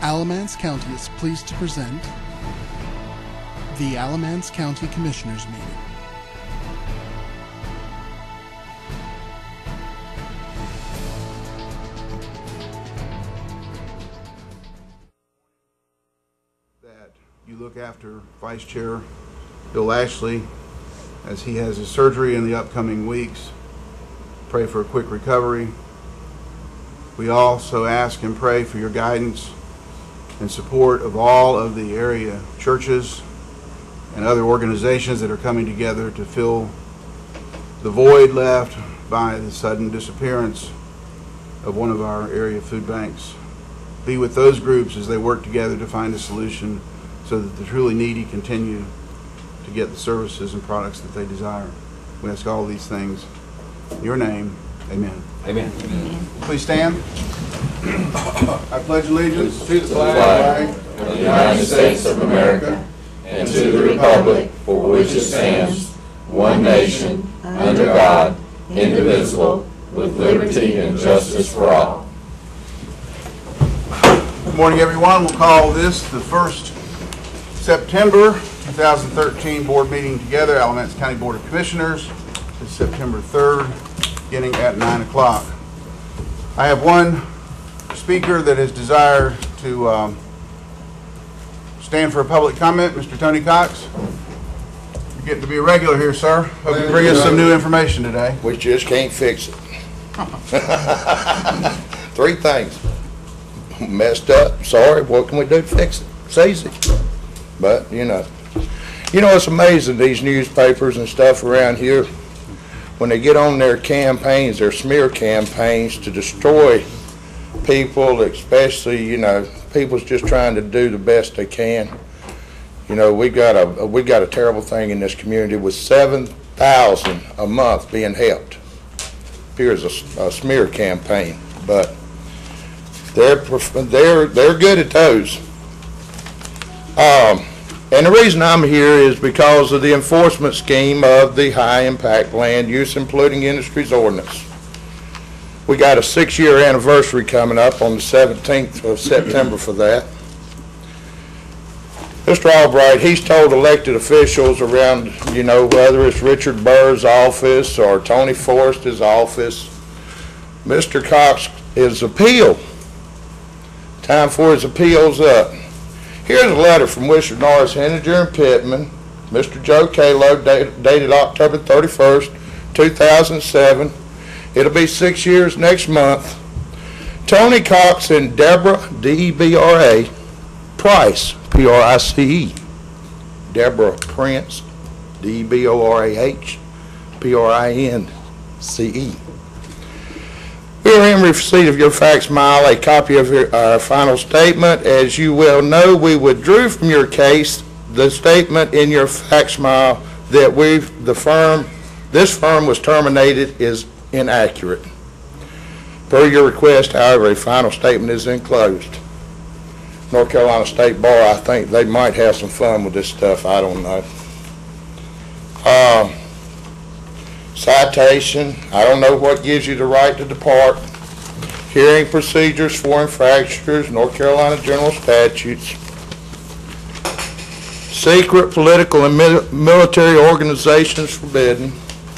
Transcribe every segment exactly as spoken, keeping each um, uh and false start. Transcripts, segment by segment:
Alamance County is pleased to present the Alamance County Commissioners Meeting. That you look after Vice Chair Bill Ashley as he has his surgery in the upcoming weeks. Pray for a quick recovery. We also ask and pray for your guidance and support of all of the area churches and other organizations that are coming together to fill the void left by the sudden disappearance of one of our area food banks. Be with those groups as they work together to find a solution so that the truly needy continue to get the services and products that they desire. We ask all these things in your name. Amen. Amen. Amen. Please stand. I pledge allegiance to the flag of the United States of America and to the republic for which it stands, one nation, under God, indivisible, with liberty and justice for all. Good morning, everyone. We'll call this the first September two thousand thirteen board meeting together, Alamance County Board of Commissioners. It's September third, beginning at nine o'clock. I have one speaker that has desired to um, stand for a public comment. Mister Tony Cox, you're getting to be a regular here, sir. Hope you bring us some new information today. We just can't fix it. Three things. Messed up, sorry, what can we do to fix it? It's easy. But, you know, you know, it's amazing, these newspapers and stuff around here, when they get on their campaigns, their smear campaigns to destroy people, especially, you know, people's just trying to do the best they can. You know, we got a we got a terrible thing in this community with seven thousand a month being helped. Here's a, a smear campaign, but they're they're they're good at those. Um, and the reason I'm here is because of the enforcement scheme of the High Impact Land Use and Polluting Industries Ordinance. We got a six-year anniversary coming up on the seventeenth of September for that. Mister Albright, he's told elected officials around, you know, whether it's Richard Burr's office or Tony Forrest's office, Mister Cox is appeal. Time for his appeals up. Here's a letter from Wishart Norris, Henninger, and Pittman, Mister Joe Kalo, dated October thirty-first, two thousand seven. It'll be six years next month. Tony Cox and Deborah, D E B R A, Price, P R I C E. Deborah Prince, D E B O R A H, P R I N C E. We are in receipt of your fax mile a copy of your uh, final statement. As you well know, we withdrew from your case the statement in your fax mile that we, the firm, this firm was terminated is inaccurate. Per your request, however, a final statement is enclosed. North Carolina State Bar, I think they might have some fun with this stuff. I don't know. Um, Citation, I don't know what gives you the right to depart. Hearing procedures for infractions, North Carolina General Statutes. Secret political and mil military organizations forbidden.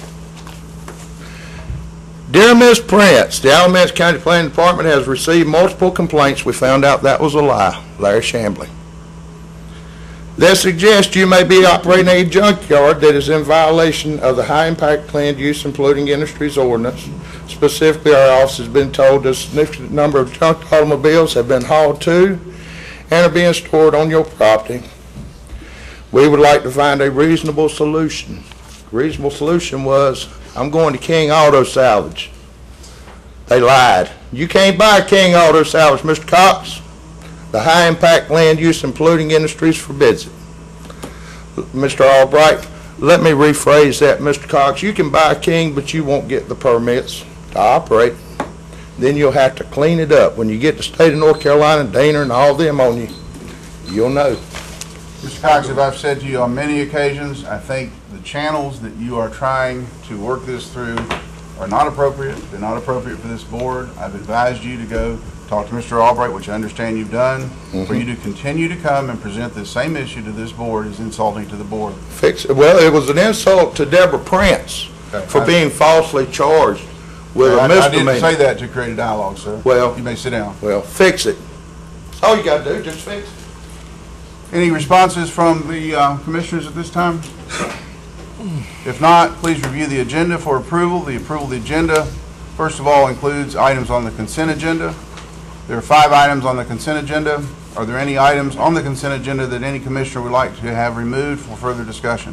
Dear Miz Prince, the Alamance County Planning Department has received multiple complaints. We found out that was a lie. Larry Shambly. That suggests you may be operating a junkyard that is in violation of the High Impact Land Use and Polluting Industries Ordinance. Specifically, our office has been told a significant number of junk automobiles have been hauled to and are being stored on your property. We would like to find a reasonable solution. The reasonable solution was, I'm going to King Auto Salvage. They lied. You can't buy King Auto Salvage, Mister Cox. The High Impact Land Use and Polluting Industries forbids it. Mister Albright, let me rephrase that, Mister Cox. You can buy King, but you won't get the permits to operate. Then you'll have to clean it up. When you get the state of North Carolina, Dana, and all them on you, you'll know. Mister Cox, as I've said to you on many occasions, I think the channels that you are trying to work this through are not appropriate. They're not appropriate for this board. I've advised you to go talk to Mister Albright, which I understand you've done. Mm-hmm. For you to continue to come and present this same issue to this board is insulting to the board. Fix it. Well, it was an insult to Deborah Prince okay. for I, being falsely charged with okay, a misdemeanor. I didn't say that to create a dialogue, sir. Well, you may sit down. Well, fix it. All you got to do, just fix it. Any responses from the uh, commissioners at this time? If not, please review the agenda for approval. The approval of the agenda, first of all, includes items on the consent agenda. There are five items on the consent agenda. Are there any items on the consent agenda that any commissioner would like to have removed for further discussion?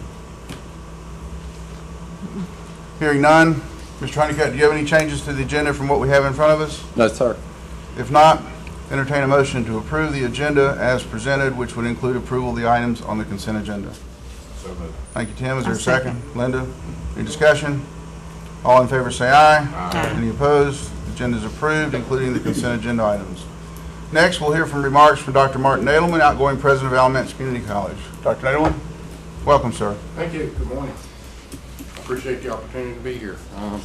Hearing none. Mister Honeycutt, do you have any changes to the agenda from what we have in front of us? No, sir. If not, entertain a motion to approve the agenda as presented, which would include approval of the items on the consent agenda. So moved. Thank you, Tim. Is there a second? second? Linda? Any discussion? All in favor say aye. Aye. Any opposed? The agenda is approved, including the consent agenda items. Next, we'll hear from remarks from Doctor Martin Nadelman, outgoing president of Alamance Community College. Doctor Nadelman, welcome, sir. Thank you. Good morning. I appreciate the opportunity to be here. Um,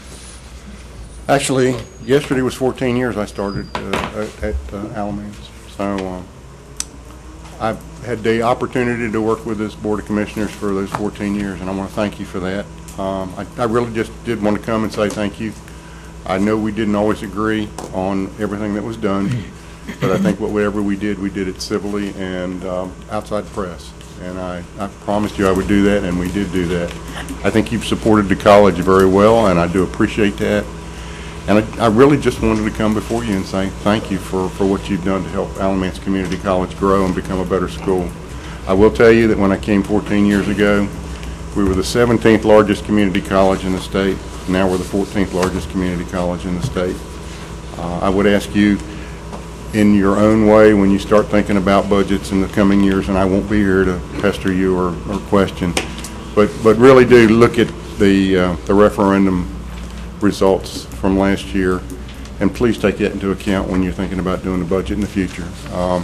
actually, yesterday was fourteen years I started uh, at uh, Alamance. So um, I've had the opportunity to work with this Board of Commissioners for those fourteen years, and I want to thank you for that. Um, I, I really just did want to come and say thank you. I know we didn't always agree on everything that was done, but I think whatever we did, we did it civilly and um, outside the press. And I, I promised you I would do that, and we did do that. I think you've supported the college very well, and I do appreciate that. And I, I really just wanted to come before you and say thank you for, for what you've done to help Alamance Community College grow and become a better school. I will tell you that when I came fourteen years ago, we were the seventeenth largest community college in the state. Now we're the fourteenth largest community college in the state. Uh, I would ask you, in your own way, when you start thinking about budgets in the coming years, and I won't be here to pester you or, or question, but but really do look at the uh, the referendum results from last year, and please take that into account when you're thinking about doing the budget in the future. Um,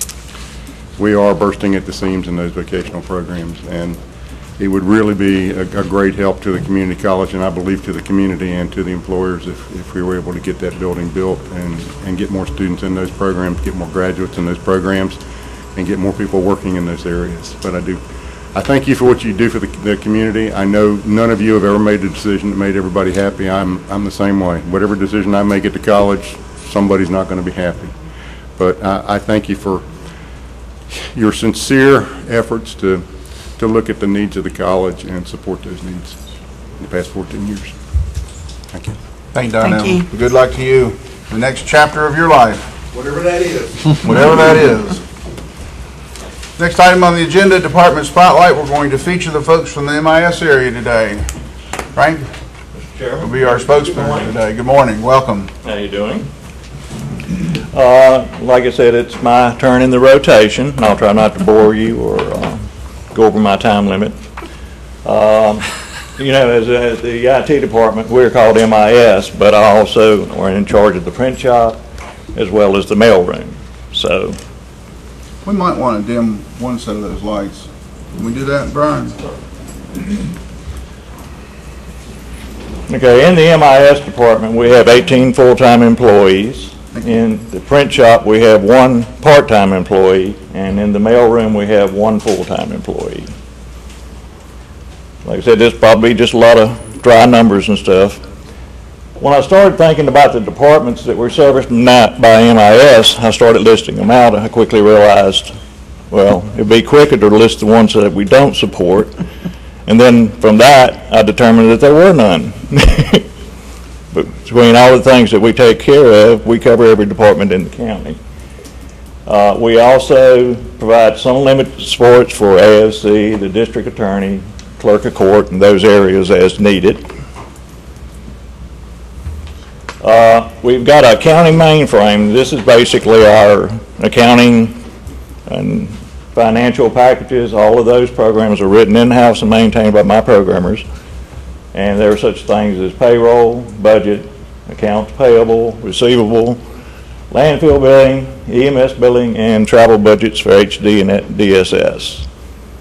we are bursting at the seams in those vocational programs, and it would really be a, a great help to the community college, and I believe to the community and to the employers if, if we were able to get that building built and, and get more students in those programs, get more graduates in those programs, and get more people working in those areas. But I do, I thank you for what you do for the, the community. I know none of you have ever made a decision that made everybody happy. I'm, I'm the same way. Whatever decision I make at the college, somebody's not going to be happy. But I, I thank you for your sincere efforts to to look at the needs of the college and support those needs in the past fourteen years. Thank you. Thank you, Donnell. Thank you. Good luck to you. The next chapter of your life. Whatever that is. Whatever that is. Next item on the agenda, Department Spotlight. We're going to feature the folks from the M I S area today. Frank Mister Chairman will be our spokesman today. Good morning. Welcome. How you doing? Uh, like I said, it's my turn in the rotation, and I'll try not to bore you or uh, go over my time limit. Um, you know, as, as the I T department, we're called M I S, but I also are in charge of the print shop as well as the mail room. So we might want to dim one set of those lights. Can we do that, Brian? Okay, in the M I S department, we have eighteen full-time employees. In the print shop, we have one part-time employee, and in the mail room, we have one full-time employee. Like I said, this probably just a lot of dry numbers and stuff. When I started thinking about the departments that were serviced by M I S, I started listing them out, and I quickly realized, well, it'd be quicker to list the ones that we don't support, and then from that, I determined that there were none. But between all the things that we take care of, we cover every department in the county. Uh, we also provide some limited supports for A S C, the district attorney, clerk of court, and those areas as needed. Uh, we've got an accounting mainframe. This is basically our accounting and financial packages. All of those programs are written in-house and maintained by my programmers. And there are such things as payroll, budget, accounts payable, receivable, landfill billing, E M S billing, and travel budgets for H D and D S S,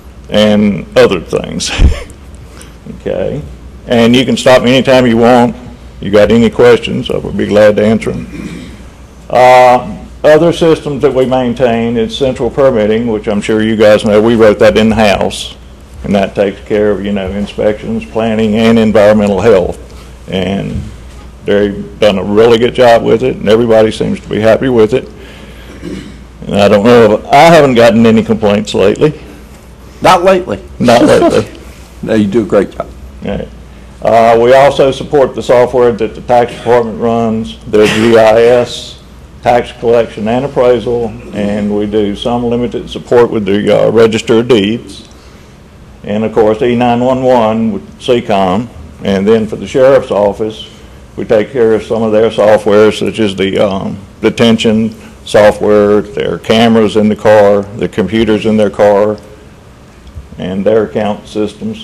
and other things. Okay. And you can stop me anytime you want. you got any questions, I would be glad to answer them. Uh, other systems that we maintain is central permitting, which I'm sure you guys know. We wrote that in-house, and that takes care of, you know, inspections, planning, and environmental health. And they've done a really good job with it, and everybody seems to be happy with it. And I don't know, if, I haven't gotten any complaints lately. Not lately. Not lately. No, you do a great job. Right. Uh, we also support the software that the tax department runs, the G I S, tax collection and appraisal, and we do some limited support with the uh, Register of Deeds, and of course E nine one one with C COM, and then for the sheriff's office, we take care of some of their software, such as the um, detention software, their cameras in the car, the computers in their car, and their account systems.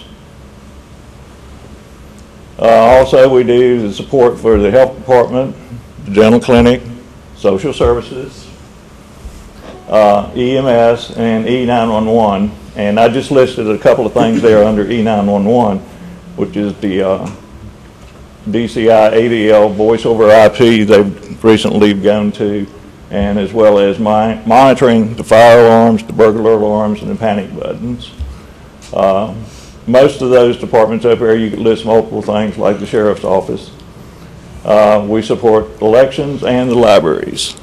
Uh, also, we do the support for the health department, the dental clinic, social services, uh, E M S, and E nine one one. And I just listed a couple of things there under E nine one one, which is the uh, D C I A D L voice over I P they've recently gone to, and as well as my, monitoring the fire alarms, the burglar alarms, and the panic buttons. Uh, most of those departments up here, you could list multiple things like the sheriff's office. Uh, we support elections and the libraries.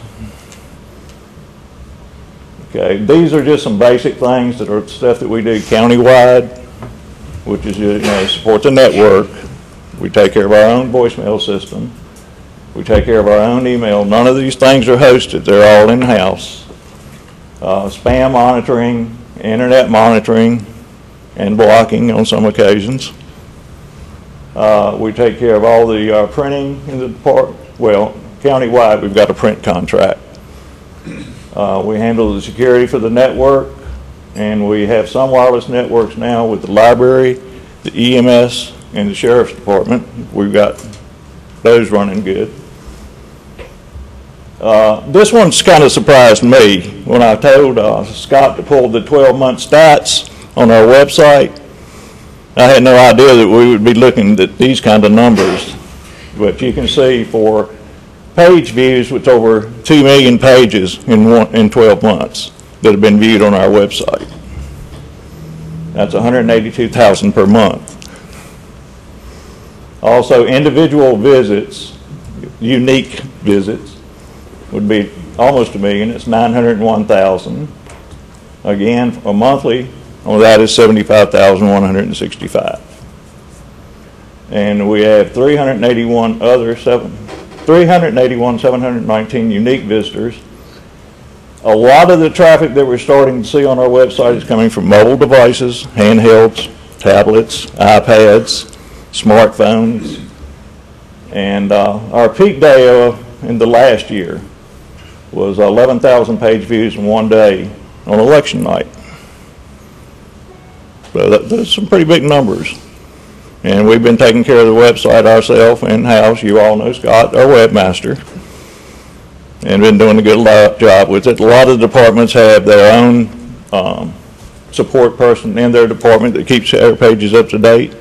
Okay, these are just some basic things that are stuff that we do countywide, which is, you know, support the network. We take care of our own voicemail system. We take care of our own email. None of these things are hosted. They're all in-house. Uh, spam monitoring, internet monitoring, and blocking on some occasions. Uh, we take care of all the uh, printing in the department. Well, countywide, we've got a print contract. Uh, we handle the security for the network, and we have some wireless networks now with the library, the E M S, and the sheriff's department. We've got those running good. Uh, this one's kind of surprised me when I told uh, Scott to pull the twelve month stats on our website. I had no idea that we would be looking at these kind of numbers, but you can see for page views, with over two million pages in one, in twelve months that have been viewed on our website. That's one hundred eighty-two thousand per month. Also, individual visits, unique visits, would be almost a million. It's nine hundred one thousand. Again, a monthly, well, that is seventy-five thousand one hundred sixty-five. And we have three hundred eighty-one other seven, three hundred eighty-one seven hundred nineteen unique visitors. A lot of the traffic that we're starting to see on our website is coming from mobile devices, handhelds, tablets, iPads, smartphones, and uh, our peak day uh, in the last year was eleven thousand page views in one day on election night. So that, that's some pretty big numbers. And we've been taking care of the website ourselves in-house. You all know Scott, our webmaster, and been doing a good job with it. A lot of departments have their own um, support person in their department that keeps their pages up to date.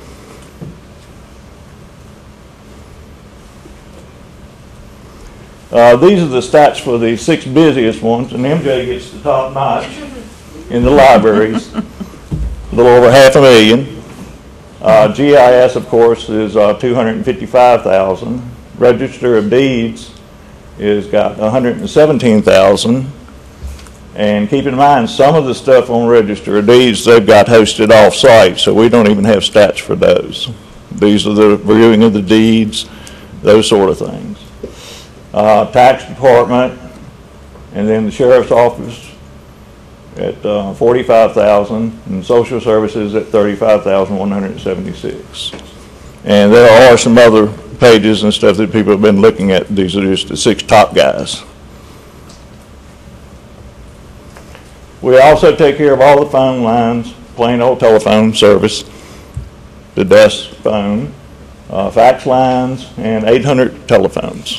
Uh, these are the stats for the six busiest ones, and M J gets the top notch in the libraries, a little over half a million. Uh, G I S, of course, is uh, two hundred fifty-five thousand. Register of Deeds is got one hundred seventeen thousand. And keep in mind, some of the stuff on Register of Deeds, they've got hosted off-site, so we don't even have stats for those. These are the viewing of the deeds, those sort of things. Uh, tax department, and then the sheriff's office at uh, forty-five thousand, and social services at thirty-five thousand one hundred seventy-six. And there are some other pages and stuff that people have been looking at. These are just the six top guys. We also take care of all the phone lines, plain old telephone service, the desk phone, uh, fax lines, and eight hundred telephones.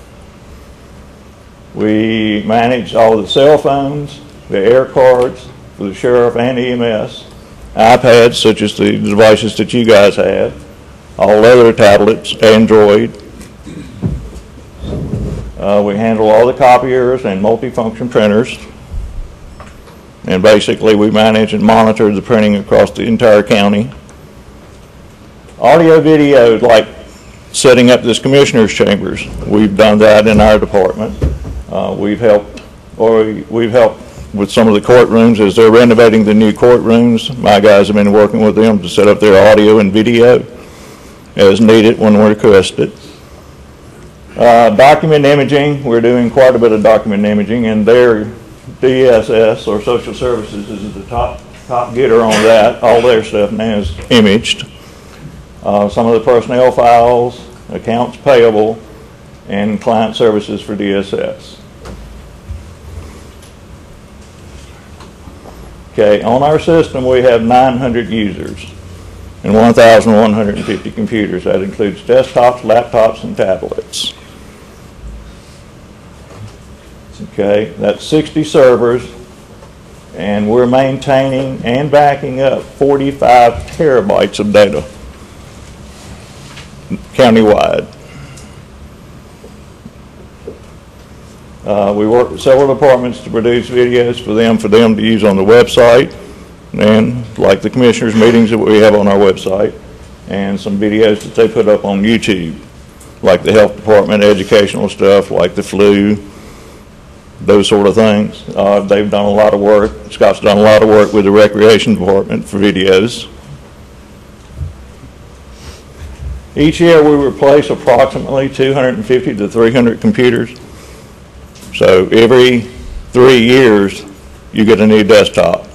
We manage all the cell phones, the air cards for the sheriff and E M S, iPads such as the devices that you guys have, all other tablets, Android. Uh, we handle all the copiers and multifunction printers. And basically we manage and monitor the printing across the entire county. Audio video, like setting up this commissioner's chambers, we've done that in our department. Uh, we've helped, or we've helped with some of the courtrooms as they're renovating the new courtrooms. My guys have been working with them to set up their audio and video as needed when requested. Uh, document imaging, we're doing quite a bit of document imaging, and their D S S, or social services, is the top top getter on that. All their stuff now is imaged. Uh, some of the personnel files, accounts payable, and client services for D S S. Okay, on our system we have nine hundred users and one thousand one hundred fifty computers. That includes desktops, laptops, and tablets. Okay, that's sixty servers, and we're maintaining and backing up forty-five terabytes of data countywide. Uh, we work with several departments to produce videos for them, for them to use on the website, and like the commissioners' meetings that we have on our website, and some videos that they put up on YouTube, like the health department, educational stuff, like the flu, those sort of things. Uh, they've done a lot of work. Scott's done a lot of work with the recreation department for videos. Each year we replace approximately two hundred fifty to three hundred computers. So every three years you get a new desktop.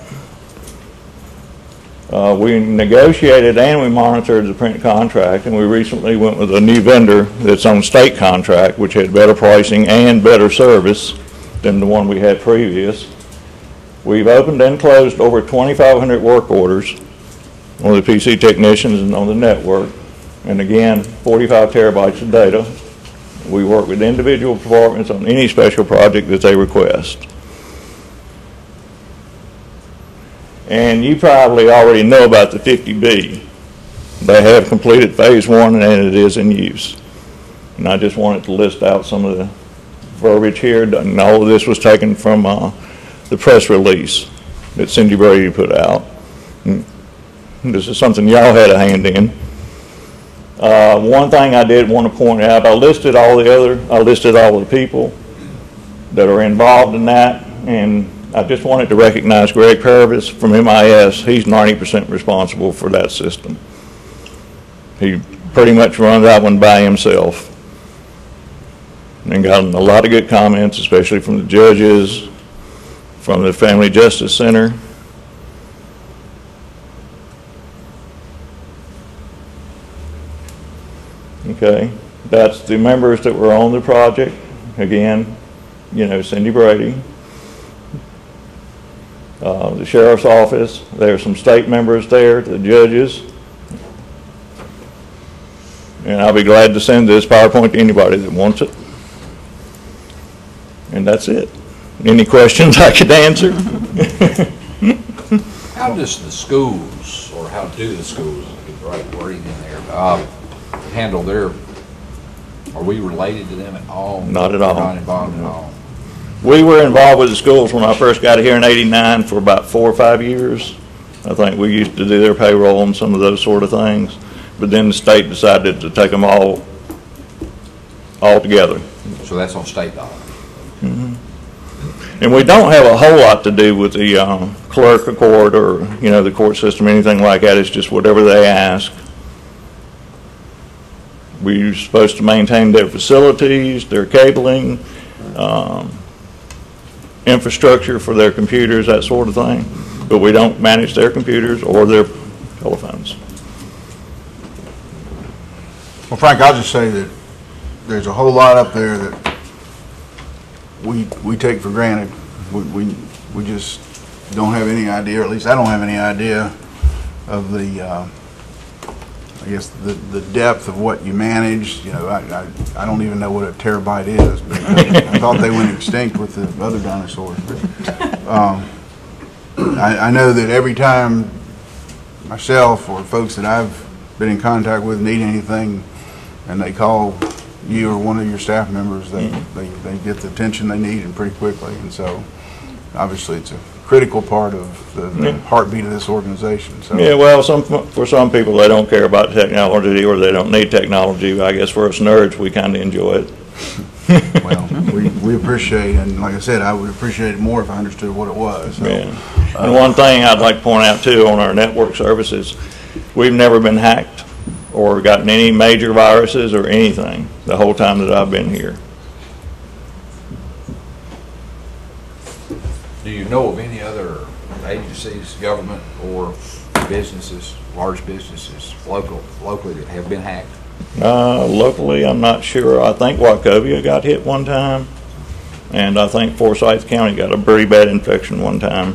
Uh, we negotiated and we monitored the print contract, and we recently went with a new vendor that's on state contract, which had better pricing and better service than the one we had previous. We've opened and closed over twenty-five hundred work orders on the P C technicians and on the network. And again, forty-five terabytes of data. We work with individual departments on any special project that they request. And you probably already know about the fifty B. They have completed phase one and it is in use. And I just wanted to list out some of the verbiage here, and all of this was taken from uh, the press release that Cindy Brady put out. And this is something y'all had a hand in. Uh, one thing I did want to point out, I listed all the other, I listed all the people that are involved in that, and I just wanted to recognize Greg Purvis from M I S. He's ninety percent responsible for that system. He pretty much runs that one by himself. And gotten a lot of good comments, especially from the judges, from the Family Justice Center. Okay, that's the members that were on the project. Again, you know, Cindy Brady, uh, the sheriff's office. There are some state members there, the judges. And I'll be glad to send this PowerPoint to anybody that wants it. And that's it. Any questions I could answer? How does the schools, or how do the schools, get the right wording in there, uh, handle their, are we related to them at all? Not at all. Not involved at all? We were involved with the schools when I first got here in eighty-nine for about four or five years. I think we used to do their payroll and some of those sort of things. But then the state decided to take them all, all together. So that's on state dollars? Mm-hmm. And we don't have a whole lot to do with the um, clerk of court or, you know, the court system, anything like that. It's just whatever they ask. We're supposed to maintain their facilities, their cabling, um, infrastructure for their computers, that sort of thing. But we don't manage their computers or their telephones. Well, Frank, I'll just say that there's a whole lot up there that we we take for granted. We, we, we just don't have any idea, or at least I don't have any idea of the, uh, I guess, the, the depth of what you manage. You know, I, I, I don't even know what a terabyte is, but I, I thought they went extinct with the other dinosaurs. But, um, I, I know that every time myself or folks that I've been in contact with need anything, and they call you or one of your staff members, they, Mm-hmm. they, they get the attention they need and pretty quickly. And so obviously it's a critical part of the, the Yeah. heartbeat of this organization. So Yeah, well, some, for some people, they don't care about technology or they don't need technology. I guess for us nerds, we kind of enjoy it. well, we, we appreciate, and like I said, I would appreciate it more if I understood what it was. So, Yeah. And one thing I'd like to point out too on our network services, we've never been hacked or gotten any major viruses or anything the whole time that I've been here. Do you know of any other agencies, government, or businesses, large businesses, local, locally that have been hacked? Uh, locally, I'm not sure. I think Wachovia got hit one time, and I think Forsyth County got a pretty bad infection one time,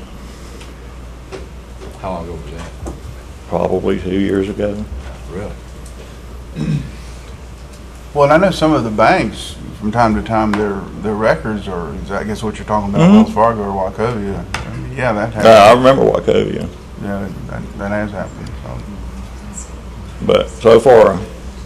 How long ago was that? probably two years ago. Really? well, and I know some of the banks, from time to time, their their records are, I guess what you're talking about, Mhm. Wells Fargo or Wachovia. Yeah, that Uh, I happened. remember Wachovia, Yeah, that, that has happened. So. but so far,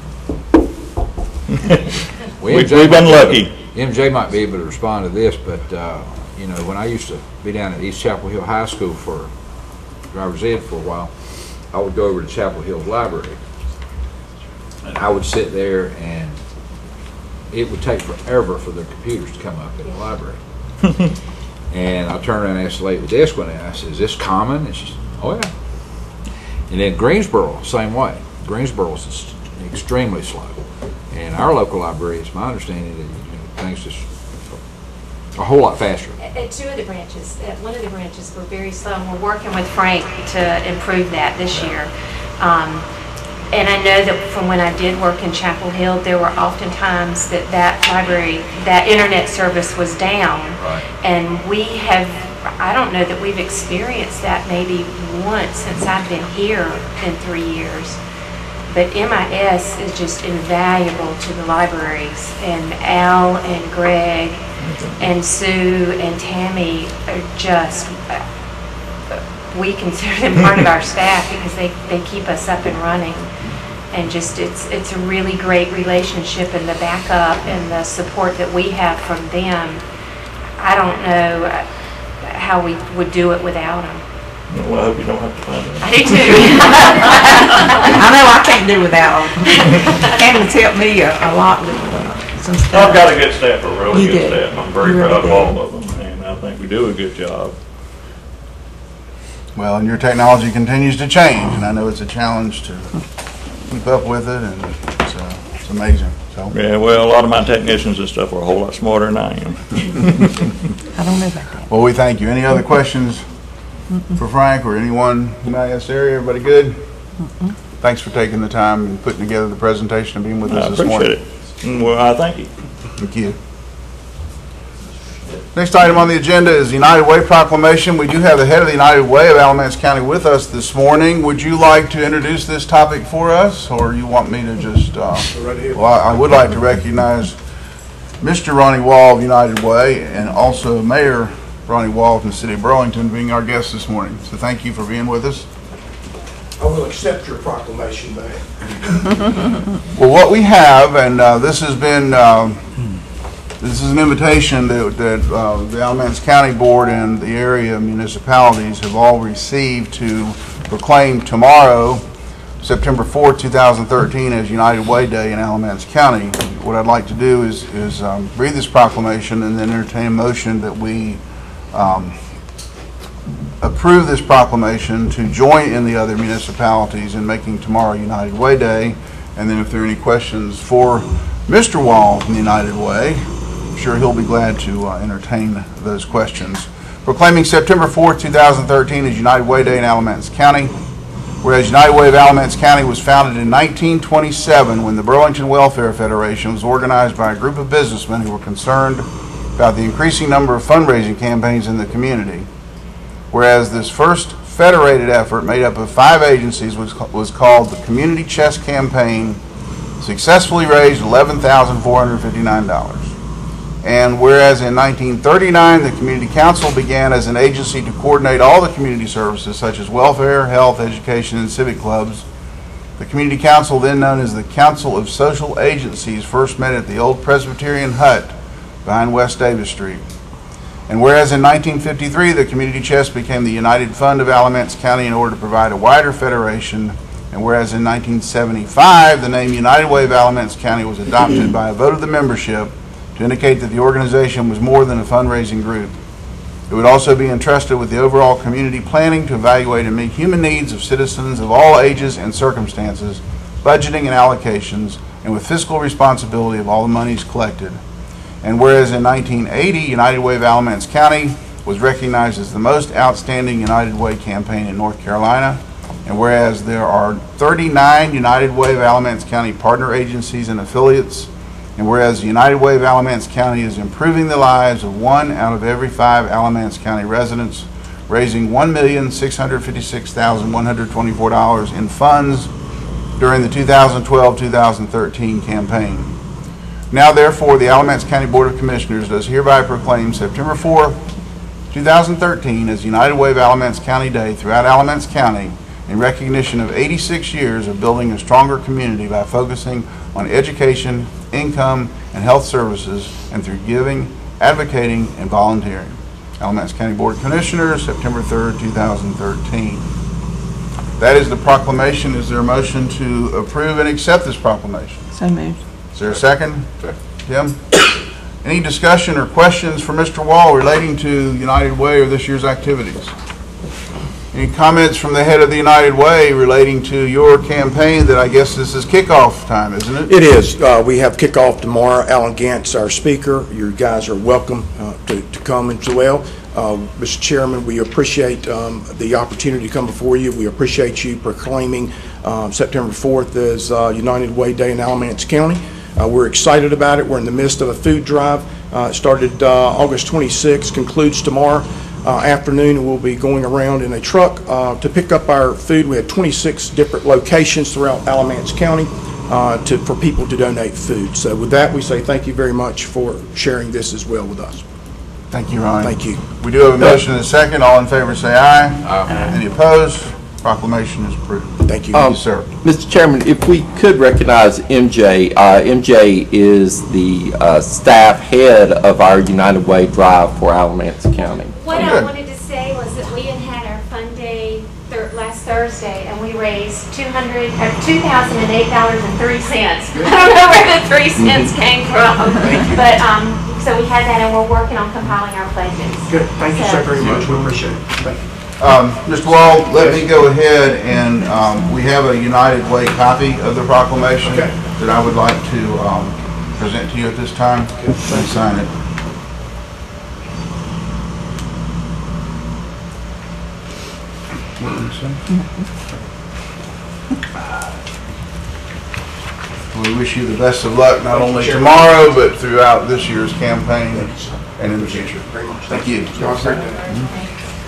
Well, we've M J we've been might be able- lucky. M J might be able to respond to this, but, uh, you know, when I used to be down at East Chapel Hill High School for driver's ed for a while, I would go over to Chapel Hill's library. And I would sit there, and it would take forever for their computers to come up in the library. And I turned around and asked the lady at the desk one day, I said, is this common? And she said, oh yeah. And then Greensboro, same way. Greensboro is extremely slow. And our local library, it's my understanding that, you know, things just a whole lot faster. At at two of the branches, at one of the branches, we're very slow, and we're working with Frank to improve that this year. Um, and I know that from when I did work in Chapel Hill, there were often times that that library, that internet service was down. Right. And we have, I don't know that we've experienced that maybe once since I've been here in three years. But M I S is just invaluable to the libraries, and Al and Greg and Sue and Tammy are just, uh, we consider them part of our staff because they, they keep us up and running. And just, it's, it's a really great relationship, and the backup and the support that we have from them, I don't know uh, how we would do it without them. Well, I hope you don't have to find it. I do too. I know I can't do without them. Tammy's helped me a, a lot with uh, some stuff. I've got a good staff, a really You good do. staff. I'm very You really proud of do. all of them, and I think we do a good job. Well, and your technology continues to change, and I know it's a challenge to keep up with it, and it's, uh, it's amazing. So, Yeah, well, a lot of my technicians and stuff are a whole lot smarter than I am. I don't know about that. well, we thank you. Any other questions for Frank or anyone in the I S area? Everybody good? Thanks for taking the time and putting together the presentation and being with I us this morning. appreciate it. Mm, Well, I thank you. Thank you. Next item on the agenda is the United Way proclamation. We do have the head of the United Way of Alamance County with us this morning. Would you like to introduce this topic for us, or you want me to just, uh, well, I I would like to recognize Mister Ronnie Wall of United Way, and also Mayor Ronnie Wall from the City of Burlington being our guest this morning. So thank you for being with us. I will accept your proclamation, Mayor. Well, what we have, and uh, this has been, um, this is an invitation that, that uh, the Alamance County Board and the area municipalities have all received to proclaim tomorrow, September fourth, two thousand thirteen, as United Way Day in Alamance County. What I'd like to do is, is um, read this proclamation and then entertain a motion that we um, approve this proclamation to join in the other municipalities in making tomorrow United Way Day. And then if there are any questions for Mister Wall from the United Way, I'm sure he'll be glad to uh, entertain those questions. Proclaiming September fourth, two thousand thirteen as United Way Day in Alamance County. Whereas United Way of Alamance County was founded in nineteen twenty-seven when the Burlington Welfare Federation was organized by a group of businessmen who were concerned about the increasing number of fundraising campaigns in the community. Whereas this first federated effort, made up of five agencies, was, was called the Community Chest Campaign, successfully raised eleven thousand four hundred fifty-nine dollars. And whereas in nineteen thirty-nine, the Community Council began as an agency to coordinate all the community services such as welfare, health, education, and civic clubs. The Community Council, then known as the Council of Social Agencies, first met at the old Presbyterian hut behind West Davis Street. And whereas in nineteen fifty-three, the Community Chest became the United Fund of Alamance County in order to provide a wider federation, and whereas in nineteen seventy-five, the name United Way of Alamance County was adopted by a vote of the membership to indicate that the organization was more than a fundraising group. It would also be entrusted with the overall community planning to evaluate and meet human needs of citizens of all ages and circumstances, budgeting and allocations, and with fiscal responsibility of all the monies collected. And whereas in nineteen eighty, United Way of Alamance County was recognized as the most outstanding United Way campaign in North Carolina, and whereas there are thirty-nine United Way of Alamance County partner agencies and affiliates, and whereas the United Way of Alamance County is improving the lives of one out of every five Alamance County residents, raising one million six hundred fifty-six thousand one hundred twenty-four dollars in funds during the two thousand twelve two thousand thirteen campaign. Now therefore, the Alamance County Board of Commissioners does hereby proclaim September fourth, two thousand thirteen as United Way of Alamance County Day throughout Alamance County in recognition of eighty-six years of building a stronger community by focusing on education, income, and health services, and through giving, advocating, and volunteering. Alamance County Board of Commissioners, September third, two thousand thirteen. That is the proclamation. Is there a motion to approve and accept this proclamation? So moved. Is there a second? Tim? Any discussion or questions for Mister Wall relating to United Way or this year's activities? Any comments from the head of the United Way relating to your campaign that I guess this is kickoff time, isn't it? It is. Uh, we have kickoff tomorrow. Alan Gantz, our speaker. You guys are welcome uh, to, to come as well. Uh, Mister Chairman, we appreciate um, the opportunity to come before you. We appreciate you proclaiming um, September fourth as uh, United Way Day in Alamance County. Uh, we're excited about it. We're in the midst of a food drive. Uh, it started uh, August twenty-sixth, concludes tomorrow uh, afternoon, and we'll be going around in a truck uh, to pick up our food. We have twenty-six different locations throughout Alamance County uh, to, for people to donate food. So with that, we say thank you very much for sharing this as well with us. Thank you, Ronnie. Thank you. We do have a motion and a second. All in favor say aye. Aye. Any opposed? Proclamation is approved. Thank you. Thank you, sir. Mister Chairman, if we could recognize M J. Uh, M J is the uh, staff head of our United Way drive for Alamance County. What Okay. I wanted to say was that we had had our fun day thir last Thursday, and we raised two hundred or two thousand and eight dollars and three cents. I don't know where the three cents came from, but um, so we had that, and we're working on compiling our pledges. Good. Thank you so So- very much. We appreciate it. Thank you. Um, Mister Wall, let me go ahead and um, we have a United Way copy of the proclamation Okay. that I would like to um, present to you at this time. Please sign it. We wish you the best of luck, not only tomorrow, but throughout this year's campaign and in the future. Thank you. Y'all have a great day.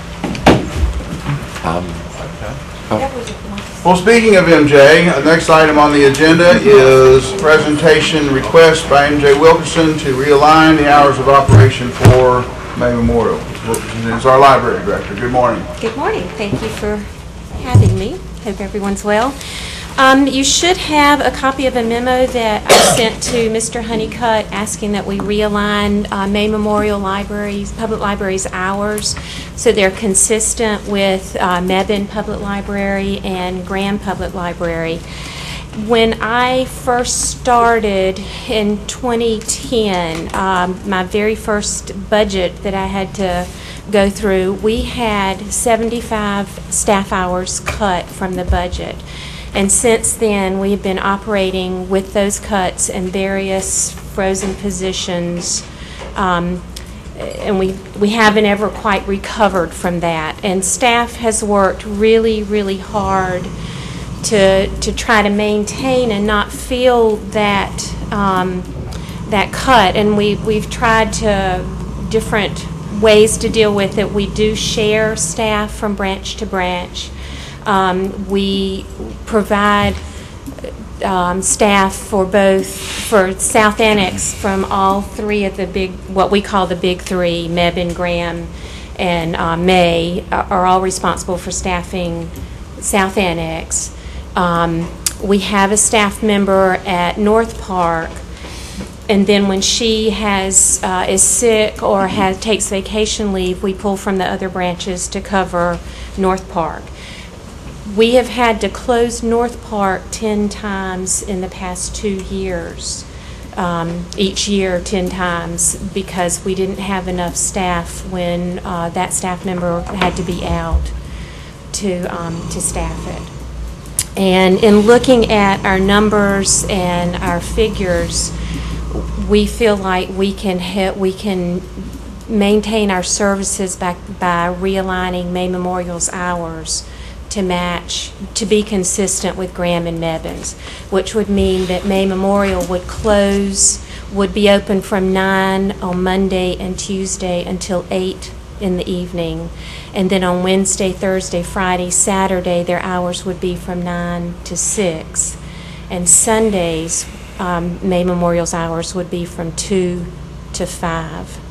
Well, speaking of M J, the next item on the agenda is presentation request by M J Wilkerson to realign the hours of operation for May Memorial. Wilkerson is our library director. Good morning. Good morning. Thank you for having me. Hope everyone's well. Um, you should have a copy of a memo that I sent to Mister Honeycutt asking that we realign uh, May Memorial Libraries, Public Libraries hours so they're consistent with uh, Mebane Public Library and Graham Public Library. When I first started in twenty ten, um, my very first budget that I had to go through, we had seventy-five staff hours cut from the budget. And since then, we have been operating with those cuts in various frozen positions, um, and we, we haven't ever quite recovered from that. And staff has worked really, really hard to, to try to maintain and not feel that, um, that cut. And we, we've tried to different ways to deal with it. We do share staff from branch to branch. Um, we provide um, staff for both, for South Annex from all three of the big, what we call the big three, Mebane, Graham, and uh, May, are all responsible for staffing South Annex. Um, we have a staff member at North Park, and then when she has uh, is sick or has takes vacation leave, we pull from the other branches to cover North Park. We have had to close North Park ten times in the past two years. Um, each year ten times, because we didn't have enough staff when uh, that staff member had to be out to, um, to staff it. And in looking at our numbers and our figures, we feel like we can hit, we can maintain our services back by realigning May Memorial's hours to match, to be consistent with Graham and Mebbins, which would mean that May Memorial would close, would be open from nine on Monday and Tuesday until eight in the evening. And then on Wednesday, Thursday, Friday, Saturday, their hours would be from nine to six. And Sundays, um, May Memorial's hours would be from two to five.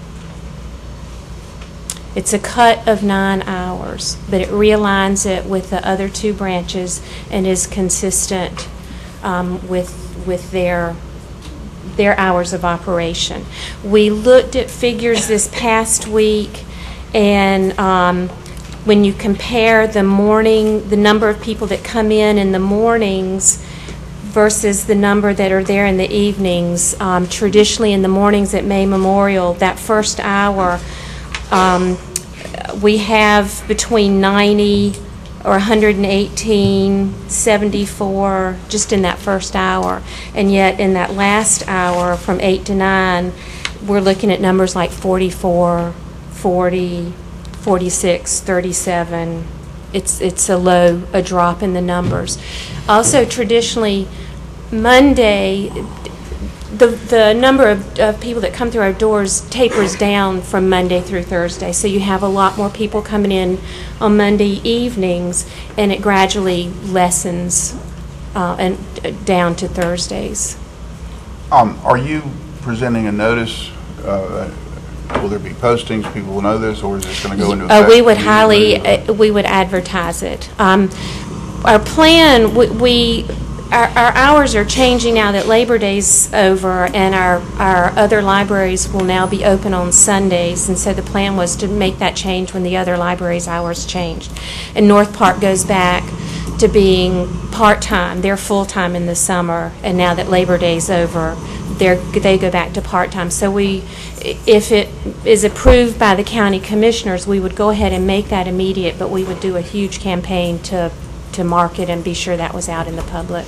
It's a cut of nine hours, but it realigns it with the other two branches and is consistent um, with with their their hours of operation. We looked at figures this past week, and um, when you compare the morning, the number of people that come in in the mornings versus the number that are there in the evenings, um, traditionally in the mornings at May Memorial, that first hour, Um, we have between ninety or one hundred eighteen, seventy-four just in that first hour. And yet in that last hour from eight to nine, we're looking at numbers like forty-four, forty, forty-six, thirty-seven. It's, it's a low, a drop in the numbers. Also, traditionally, Monday, The, the number of, of people that come through our doors tapers down from Monday through Thursday. So you have a lot more people coming in on Monday evenings, and it gradually lessens uh, and uh, down to Thursdays. Um, are you presenting a notice? Uh, will there be postings? People will know this, or is this going to go into effect? Uh, we would highly, uh, we would advertise it. Um, our plan, we, we Our, our hours are changing now that Labor Day's over, and our, our other libraries will now be open on Sundays, and so the plan was to make that change when the other libraries' hours changed. And North Park goes back to being part-time. They're full-time in the summer, and now that Labor Day's over, they're, they go back to part-time. So we, if it is approved by the county commissioners, we would go ahead and make that immediate, but we would do a huge campaign to to market and be sure that was out in the public.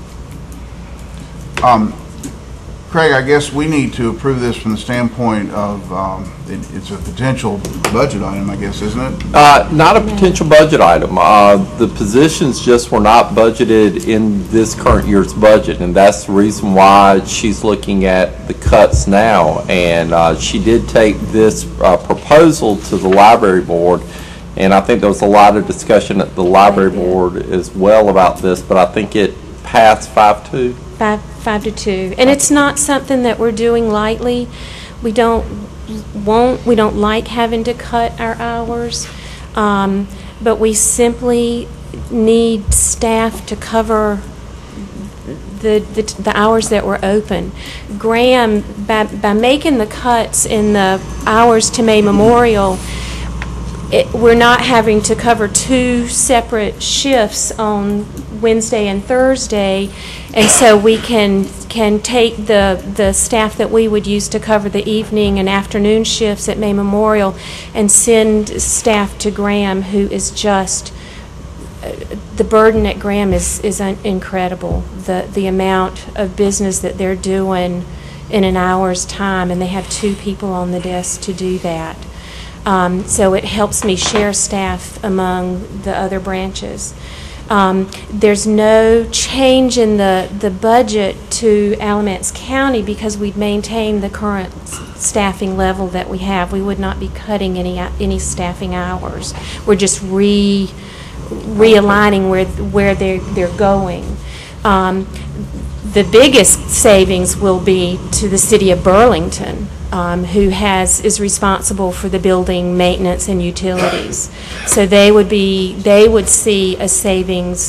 Um, Craig, I guess we need to approve this from the standpoint of um, it, it's a potential budget item, I guess, isn't it? Uh, not a potential budget item. Uh, the positions just were not budgeted in this current year's budget, and that's the reason why she's looking at the cuts now. And uh, she did take this uh, proposal to the library board, and I think there was a lot of discussion at the library board as well about this, but I think it passed five two. Five, five to two. And it's not something that we're doing lightly. We don't won't, we don't like having to cut our hours, um, but we simply need staff to cover the, the, the hours that were open. Graham, by, by making the cuts in the hours to May Memorial, It, we're not having to cover two separate shifts on Wednesday and Thursday, and so we can can take the the staff that we would use to cover the evening and afternoon shifts at May Memorial and send staff to Graham, who is just uh, the burden at Graham is is un incredible. The the amount of business that they're doing in an hour's time, and they have two people on the desk to do that. Um, so it helps me share staff among the other branches. Um, there's no change in the, the budget to Alamance County because we'd maintain the current staffing level that we have. We would not be cutting any any staffing hours. We're just re realigning where where they're they're going. Um, the biggest savings will be to the city of Burlington, Um, who has is responsible for the building maintenance and utilities. So they would be they would see a savings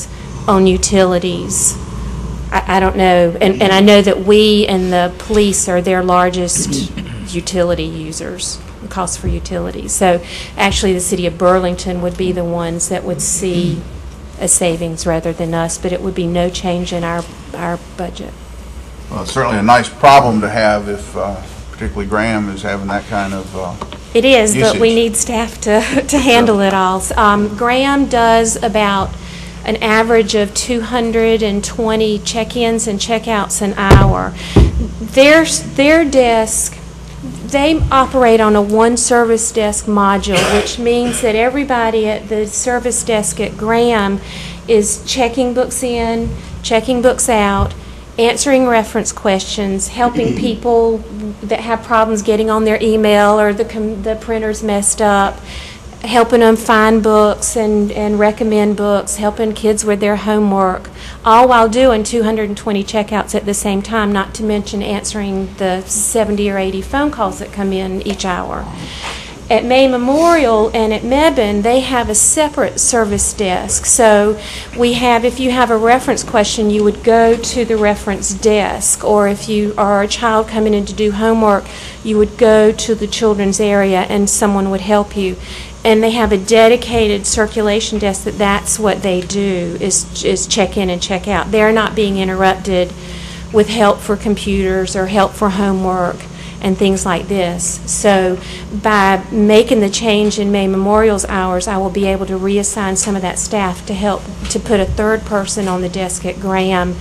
on utilities. I, I don't know, and, and I know that we and the police are their largest utility users, costs for utilities. So actually the city of Burlington would be the ones that would see a savings rather than us, but it would be no change in our, our budget. Well, it's certainly a nice problem to have if uh, particularly Graham is having that kind of uh, It is, usage. but we need staff to, to handle it all. Um, Graham does about an average of two hundred twenty check-ins and check-outs an hour. Their, their desk, they operate on a one service desk module, which means that everybody at the service desk at Graham is checking books in, checking books out, answering reference questions, helping people that have problems getting on their email or the, com the printer's messed up, helping them find books and, and recommend books, helping kids with their homework, all while doing two hundred twenty checkouts at the same time, not to mention answering the seventy or eighty phone calls that come in each hour. At May Memorial and at Mebane, they have a separate service desk. So we have, if you have a reference question, you would go to the reference desk, or if you are a child coming in to do homework, you would go to the children's area and someone would help you. And they have a dedicated circulation desk that that's what they do, is, is check in and check out. They're not being interrupted with help for computers or help for homework and things like this. So by making the change in May Memorial's hours, I will be able to reassign some of that staff to help, to put a third person on the desk at Graham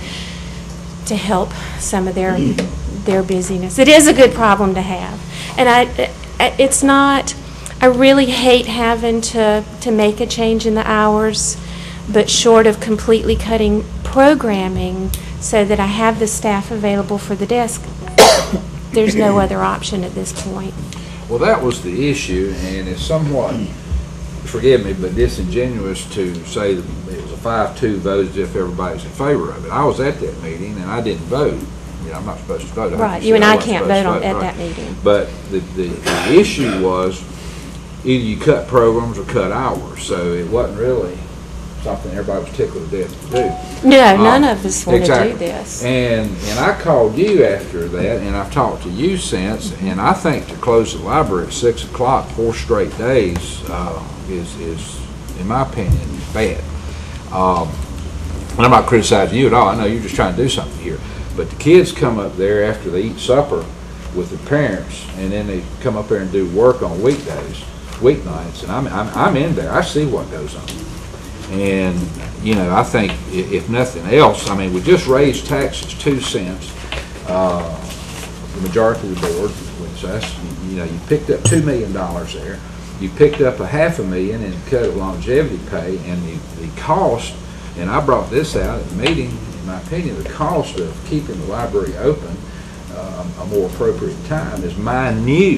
to help some of their, their busyness. It is a good problem to have. And I, it's not, I really hate having to, to make a change in the hours, but short of completely cutting programming so that I have the staff available for the desk, there's no other option at this point. Well, that was the issue, and it's somewhat, forgive me, but disingenuous to say that it was a five two vote as if everybody's in favor of it. I was at that meeting, and I didn't vote. You know, I'm not supposed to vote. Right, you and I can't vote on at that meeting. But the, the, the issue was either you cut programs or cut hours, so it wasn't really something everybody was tickled to death to do. No, um, none of us want exactly. to do this. And and I called you after that, and I've talked to you since, and I think to close the library at six o'clock, four straight days, uh, is is in my opinion bad. Um, and I'm not criticizing you at all. I know you're just trying to do something here, but the kids come up there after they eat supper with their parents, and then they come up there and do work on weekdays, weeknights, and I'm I'm, I'm in there. I see what goes on. And, you know, I think if nothing else, I mean, we just raised taxes two cents, uh, the majority of the board, which that's, you know, you picked up two million dollars there. You picked up a half a million in cut of longevity pay, and the, the cost, and I brought this out at the meeting, in my opinion, the cost of keeping the library open uh, a more appropriate time is minute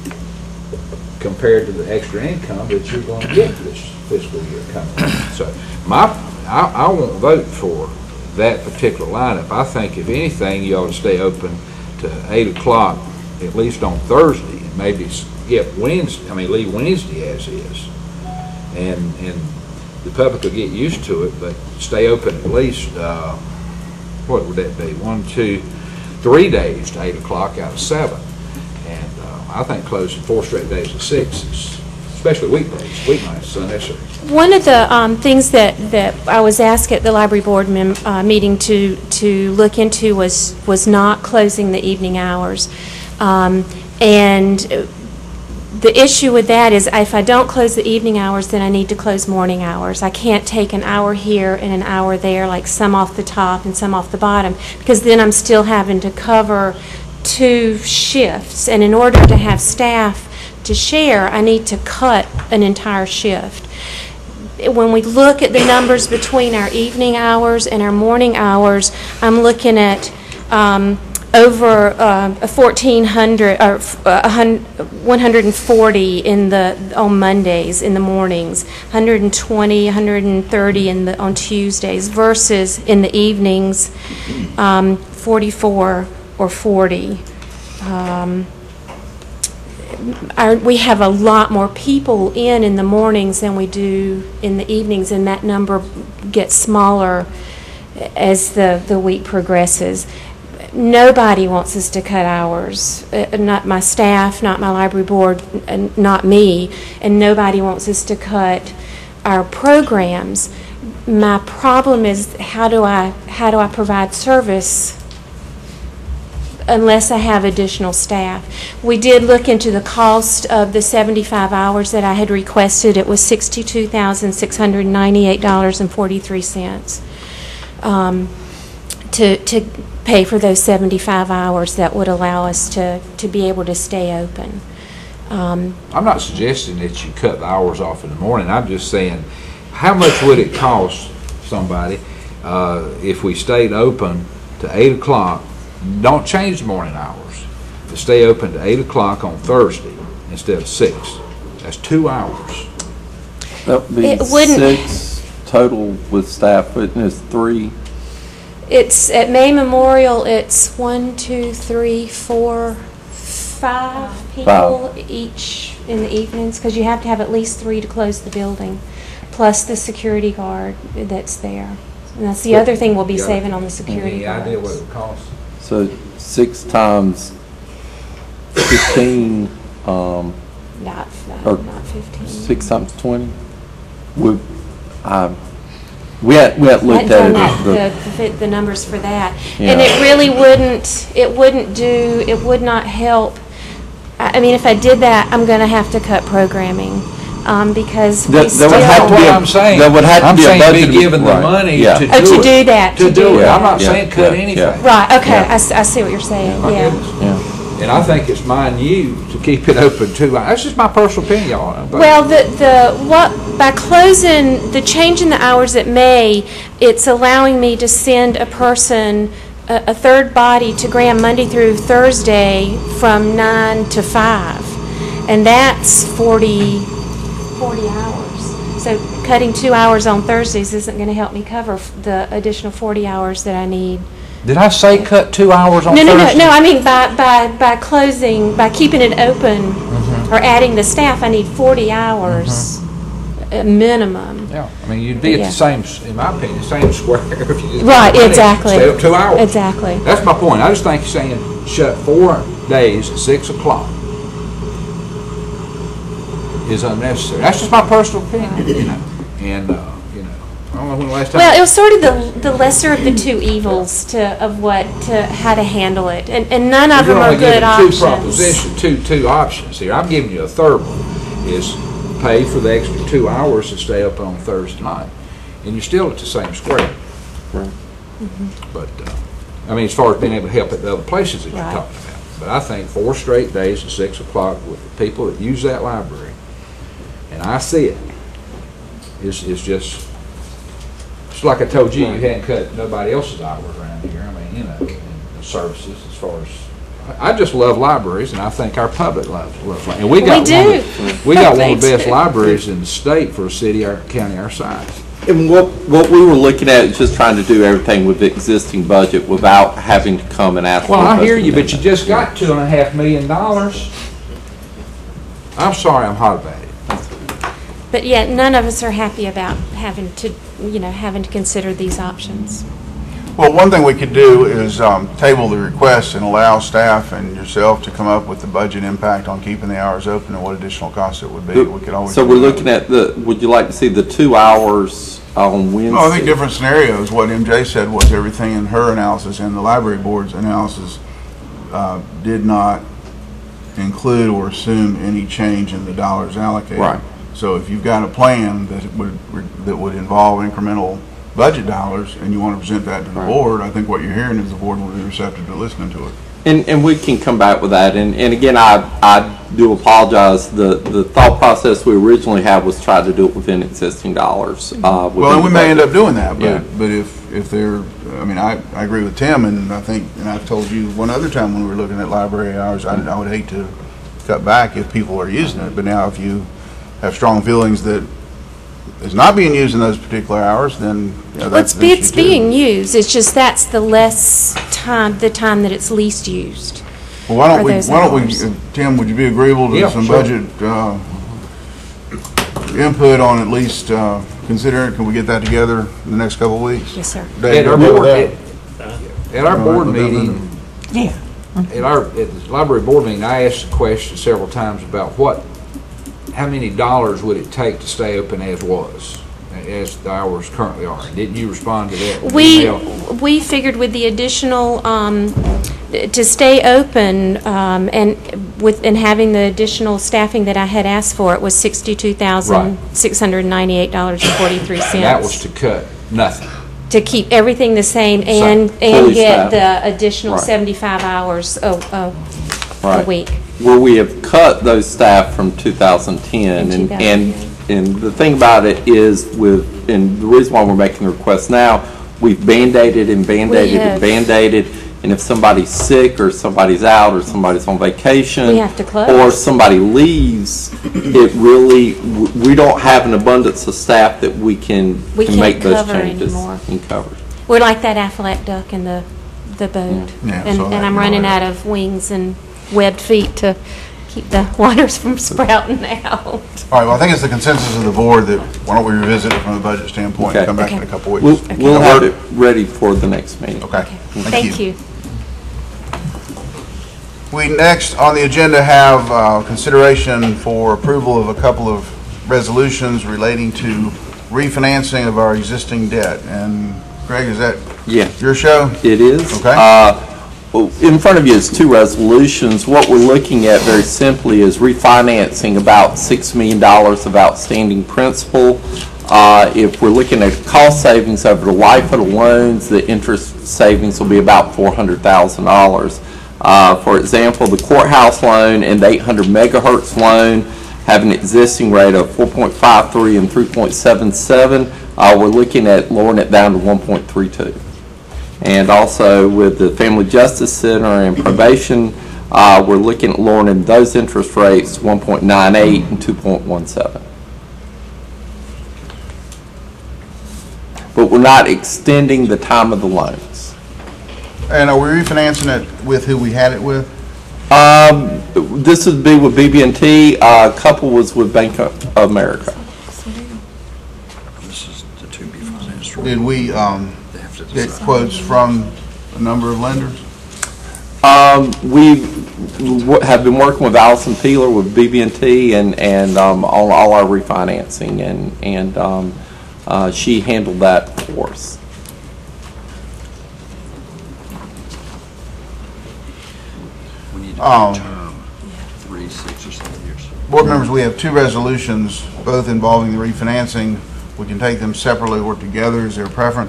compared to the extra income that you're going to get this fiscal year coming. So my, I, I won't vote for that particular lineup. I think if anything, you ought to stay open to eight o'clock, at least on Thursday, and maybe skip Wednesday, I mean leave Wednesday as is. And, and the public will get used to it, but stay open at least, uh, what would that be, one, two, three days to eight o'clock out of seven. And uh, I think closing four straight days at six is, especially weekdays, weeknights, is unnecessary. One of the um, things that, that I was asked at the library board mem uh, meeting to, to look into was, was not closing the evening hours. Um, and the issue with that is if I don't close the evening hours, then I need to close morning hours. I can't take an hour here and an hour there, like some off the top and some off the bottom, because then I'm still having to cover two shifts. And in order to have staff to share, I need to cut an entire shift. When we look at the numbers between our evening hours and our morning hours, I'm looking at um, over uh, fourteen hundred or uh, one hundred forty in the on Mondays in the mornings, one hundred twenty, one hundred thirty in the on Tuesdays, versus in the evenings, um, forty-four or forty. Um, our, we have a lot more people in in the mornings than we do in the evenings, and that number gets smaller as the, the week progresses. Nobody wants us to cut hours, uh, not my staff, not my library board, uh, not me, and nobody wants us to cut our programs. My problem is how do I how do I provide service unless I have additional staff? We did look into the cost of the seventy-five hours that I had requested. It was sixty-two thousand six hundred ninety-eight dollars and forty-three cents um, to to pay for those seventy-five hours that would allow us to to be able to stay open. Um, I'm not suggesting that you cut the hours off in the morning. I'm just saying, how much would it cost somebody uh, if we stayed open to eight o'clock? Don't change the morning hours. To stay open to eight o'clock on Thursday instead of six. That's two hours. That would be It wouldn't- six total with staff, wouldn't it? It's three. It's at May Memorial. It's one, two, three, four, five people each in the evenings, because you have to have at least three to close the building, plus the security guard that's there. And that's the other thing we'll be Yeah. saving on the security Any guards. idea what it would cost? So six times fifteen, um, Not, Or not, not fifteen. six times twenty. We, um, we had we had I looked hadn't at done it. that, the- the, the, fit- the numbers for that. Yeah. And it really wouldn't, it wouldn't do, it would not help. I, I mean, if I did that, I'm going to have to cut programming, um, because we That- still. that would have That's to be what a- I'm saying. that would have to I'm be a saying budget- be given the right, money yeah. to do Oh, to it. do that, To to do do it. that. I'm not Yeah, saying cut yeah, anything. yeah. Right, okay, Yeah. I, s- I see what you're saying, My yeah. goodness. Yeah. And I think it's mine you to keep it open too. That's just my personal opinion, y'all. But- Well, the, the, what, by closing, the change in the hours at May, it's allowing me to send a person, a, a third body to Graham Monday through Thursday from nine to five. And that's forty, forty hours. So cutting two hours on Thursdays isn't going to help me cover f- the additional forty hours that I need. Did I say cut two hours on No, no, no, Thursday? no, I mean, by, by, by closing, by keeping it open or adding the staff, I need forty hours, a minimum. Yeah, I mean, you'd be at Yeah. the same, s- in my opinion, same square if you just. Right, money, exactly. Stay up two hours. Exactly. That's my point. I just think you're saying shut four days at six o'clock is unnecessary. That's just my personal opinion, you know, and, uh, you know, I don't know when the last time. Well, it was sort of the, the lesser of the two evils to, of what, to, how to handle it. And, and none of them You're are only good giving options. two proposition, two, two options here. I'm giving you a third one, is pay for the extra two hours to stay up on Thursday night. And you're still at the same square. Right. But, uh, I mean, as far as being able to help at the other places that you're Right. talking about. But I think four straight days at six o'clock with the people that use that library, and I see it, is, is just, just like I told you, you hadn't cut nobody else's hours around here. I mean, you know, and the services as far as, I I just love libraries, and I think our public loves, loves, li- and we got We one do. of the, we got one of the They best do. libraries in the state for a city, our county our size. And what, what we were looking at is just trying to do everything with the existing budget without having to come and ask. Well, for a I hear budget you, but you amendment. just got two and a half million dollars. I'm sorry, I'm hot about it. But yet, none of us are happy about having to, you know, having to consider these options. Well, one thing we could do is um, table the request and allow staff and yourself to come up with the budget impact on keeping the hours open and what additional costs it would be. We could always. So do we're that. looking at the, would you like to see the two hours on Wednesday? No, I think different scenarios. What M J said was everything in her analysis and the library board's analysis uh, did not include or assume any change in the dollars allocated. Right. So if you've got a plan that would that would involve incremental budget dollars and you want to present that to the Right. board, I think what you're hearing is the board will be receptive to listening to it. And, and we can come back with that. And, and again, I, I do apologize. The, the thought process we originally had was try to do it within existing dollars. Uh, Well, and we within may the end budget. up doing that, Yeah. but, but if, if they're, I mean, I, I agree with Tim, and I think, and I've told you one other time when we were looking at library hours, I, I would hate to cut back if people are using it, but now if you have strong feelings that it's not being used in those particular hours, then, you know, Well, it's, that's an issue it's too. being used, it's just that's the less time, the time that it's least used. Well, why don't for we, those why don't we, hours. uh, Tim, would you be agreeable to Yeah, some sure. budget uh, input on at least uh, considering, can we get that together in the next couple of weeks? Yes, sir. Dave, At our you good board, with that? at, at our All board right, with that, meeting, Yeah. at our, at the library board meeting, I asked the question several times about what, how many dollars would it take to stay open as was, as the hours currently are? Didn't you respond to that? We, email? we figured with the additional, um, to stay open, um, and with, and having the additional staffing that I had asked for, it was sixty-two thousand, six hundred ninety-eight dollars and forty-three cents. And that was to cut nothing. To keep everything the same and, Fully and get staffed. the additional Right. seventy-five hours a, a, a Right. week. Well, we have cut those staff from two thousand ten, In and, and, 2010. and the thing about it is with, and the reason why we're making the request now, we've Band-Aided and Band-Aided have. and Band-Aided, and if somebody's sick, or somebody's out, or somebody's on vacation. We have to close. Or somebody leaves, it really, w- we don't have an abundance of staff that we can, We can can't make those cover changes anymore. and cover. We're like that Aflac duck in the, the boat. Yeah, And, so and that- I'm running out of wings and webbed feet to keep the waters from sprouting out. All right, well, I think it's the consensus of the board that, why don't we revisit it from a budget standpoint and Okay. come back in a Okay. couple weeks? We'll, we'll That have work? it ready for the next meeting. Okay, Thank you. We next on the agenda have uh, consideration for approval of a couple of resolutions relating to refinancing of our existing debt. And Greg, is that Yeah. your show? It is. Okay. Uh, well, in front of you is two resolutions. What we're looking at very simply is refinancing about six million dollars of outstanding principal. Uh, If we're looking at cost savings over the life of the loans, the interest savings will be about four hundred thousand dollars. Uh, For example, the courthouse loan and the eight hundred megahertz loan have an existing rate of four point five three and three point seven seven. Uh, We're looking at lowering it down to one point three two. And also with the Family Justice Center and probation, uh, we're looking at lowering those interest rates to one point nine eight and two point one seven. But we're not extending the time of the loans. And are we refinancing it with who we had it with? Um, this would be with B B and T. Uh, a couple was with Bank of America. This is the to be financed. Did we um, They have to get decide. quotes from a number of lenders? Um, we w- have been working with Allison Peeler with B B and T and, and, um, on all our refinancing, and, and, um, uh, she handled that for us. We need to Um, do term, three, six, or seven years. Board members, we have two resolutions, both involving the refinancing. We can take them separately or together. Is there a preference?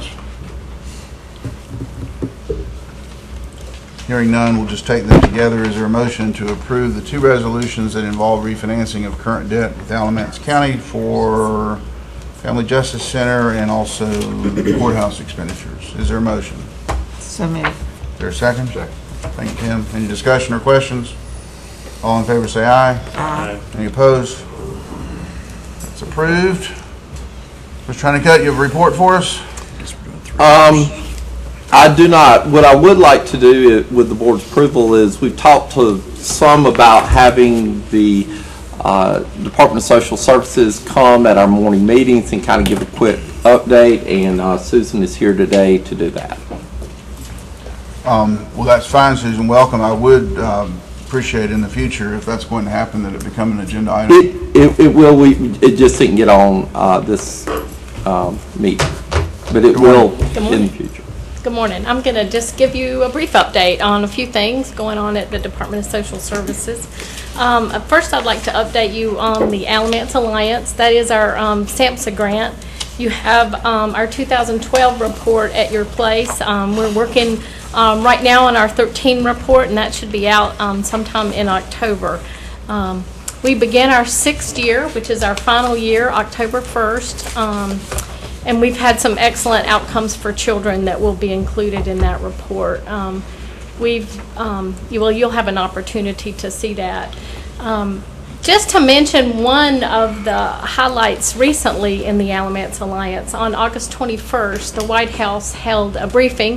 Hearing none, we'll just take them together. Is there a motion to approve the two resolutions that involve refinancing of current debt with Alamance County for Family Justice Center and also courthouse expenditures? Is there a motion? So moved. Is there a second? Second. Thank you, Tim. Any discussion or questions? All in favor say aye. Aye. Any opposed? That's approved. Mister Honeycutt, you have a report for us? Guess we're doing three Um, years. I do not. What I would like to do i- with the board's approval is we've talked to some about having the uh, Department of Social Services come at our morning meetings and kind of give a quick update, and uh, Susan is here today to do that. Um, Well, that's fine, Susan. Welcome. I would um, appreciate in the future, if that's going to happen, that it become an agenda item. It, it, it will, we, it just didn't get on uh, this um, meeting, but it will in the morning. future. Good morning. I'm going to just give you a brief update on a few things going on at the Department of Social Services. Um, uh, First, I'd like to update you on the Alamance Alliance. That is our um, SAMHSA grant. You have um, our two thousand twelve report at your place. Um, We're working um, right now on our thirteen report, and that should be out um, sometime in October. Um, We begin our sixth year, which is our final year, October first. Um, And we've had some excellent outcomes for children that will be included in that report. Um, we've, um, you will, you'll have an opportunity to see that. Um, just to mention one of the highlights recently in the Alamance Alliance, on August twenty-first, the White House held a briefing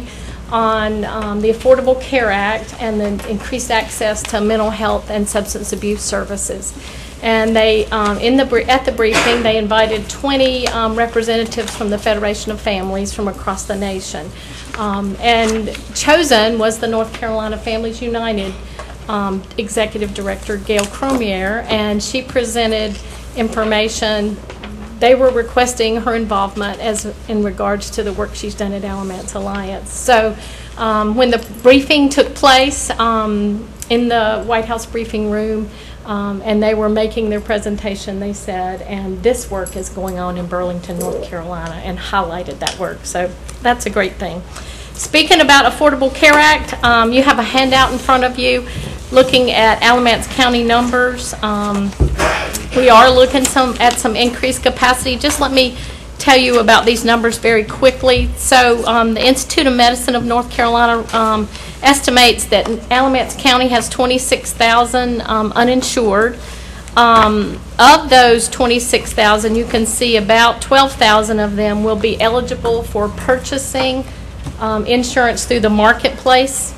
on um, the Affordable Care Act and the increased access to mental health and substance abuse services. And they, um, in the at the briefing, they invited twenty um, representatives from the Federation of Families from across the nation. Um, and chosen was the North Carolina Families United um, Executive Director, Gail Cromier, and she presented information. They were requesting her involvement as in regards to the work she's done at Alamance Alliance. So um, when the briefing took place um, in the White House briefing room, um, and they were making their presentation, they said, and this work is going on in Burlington, North Carolina, and highlighted that work. So that's a great thing. Speaking about Affordable Care Act, um, you have a handout in front of you looking at Alamance County numbers. Um, we are looking some at some increased capacity. Just let me tell you about these numbers very quickly. So um, the Institute of Medicine of North Carolina um, estimates that Alamance County has twenty-six thousand um, uninsured. Um, of those twenty-six thousand, you can see about twelve thousand of them will be eligible for purchasing um, insurance through the marketplace.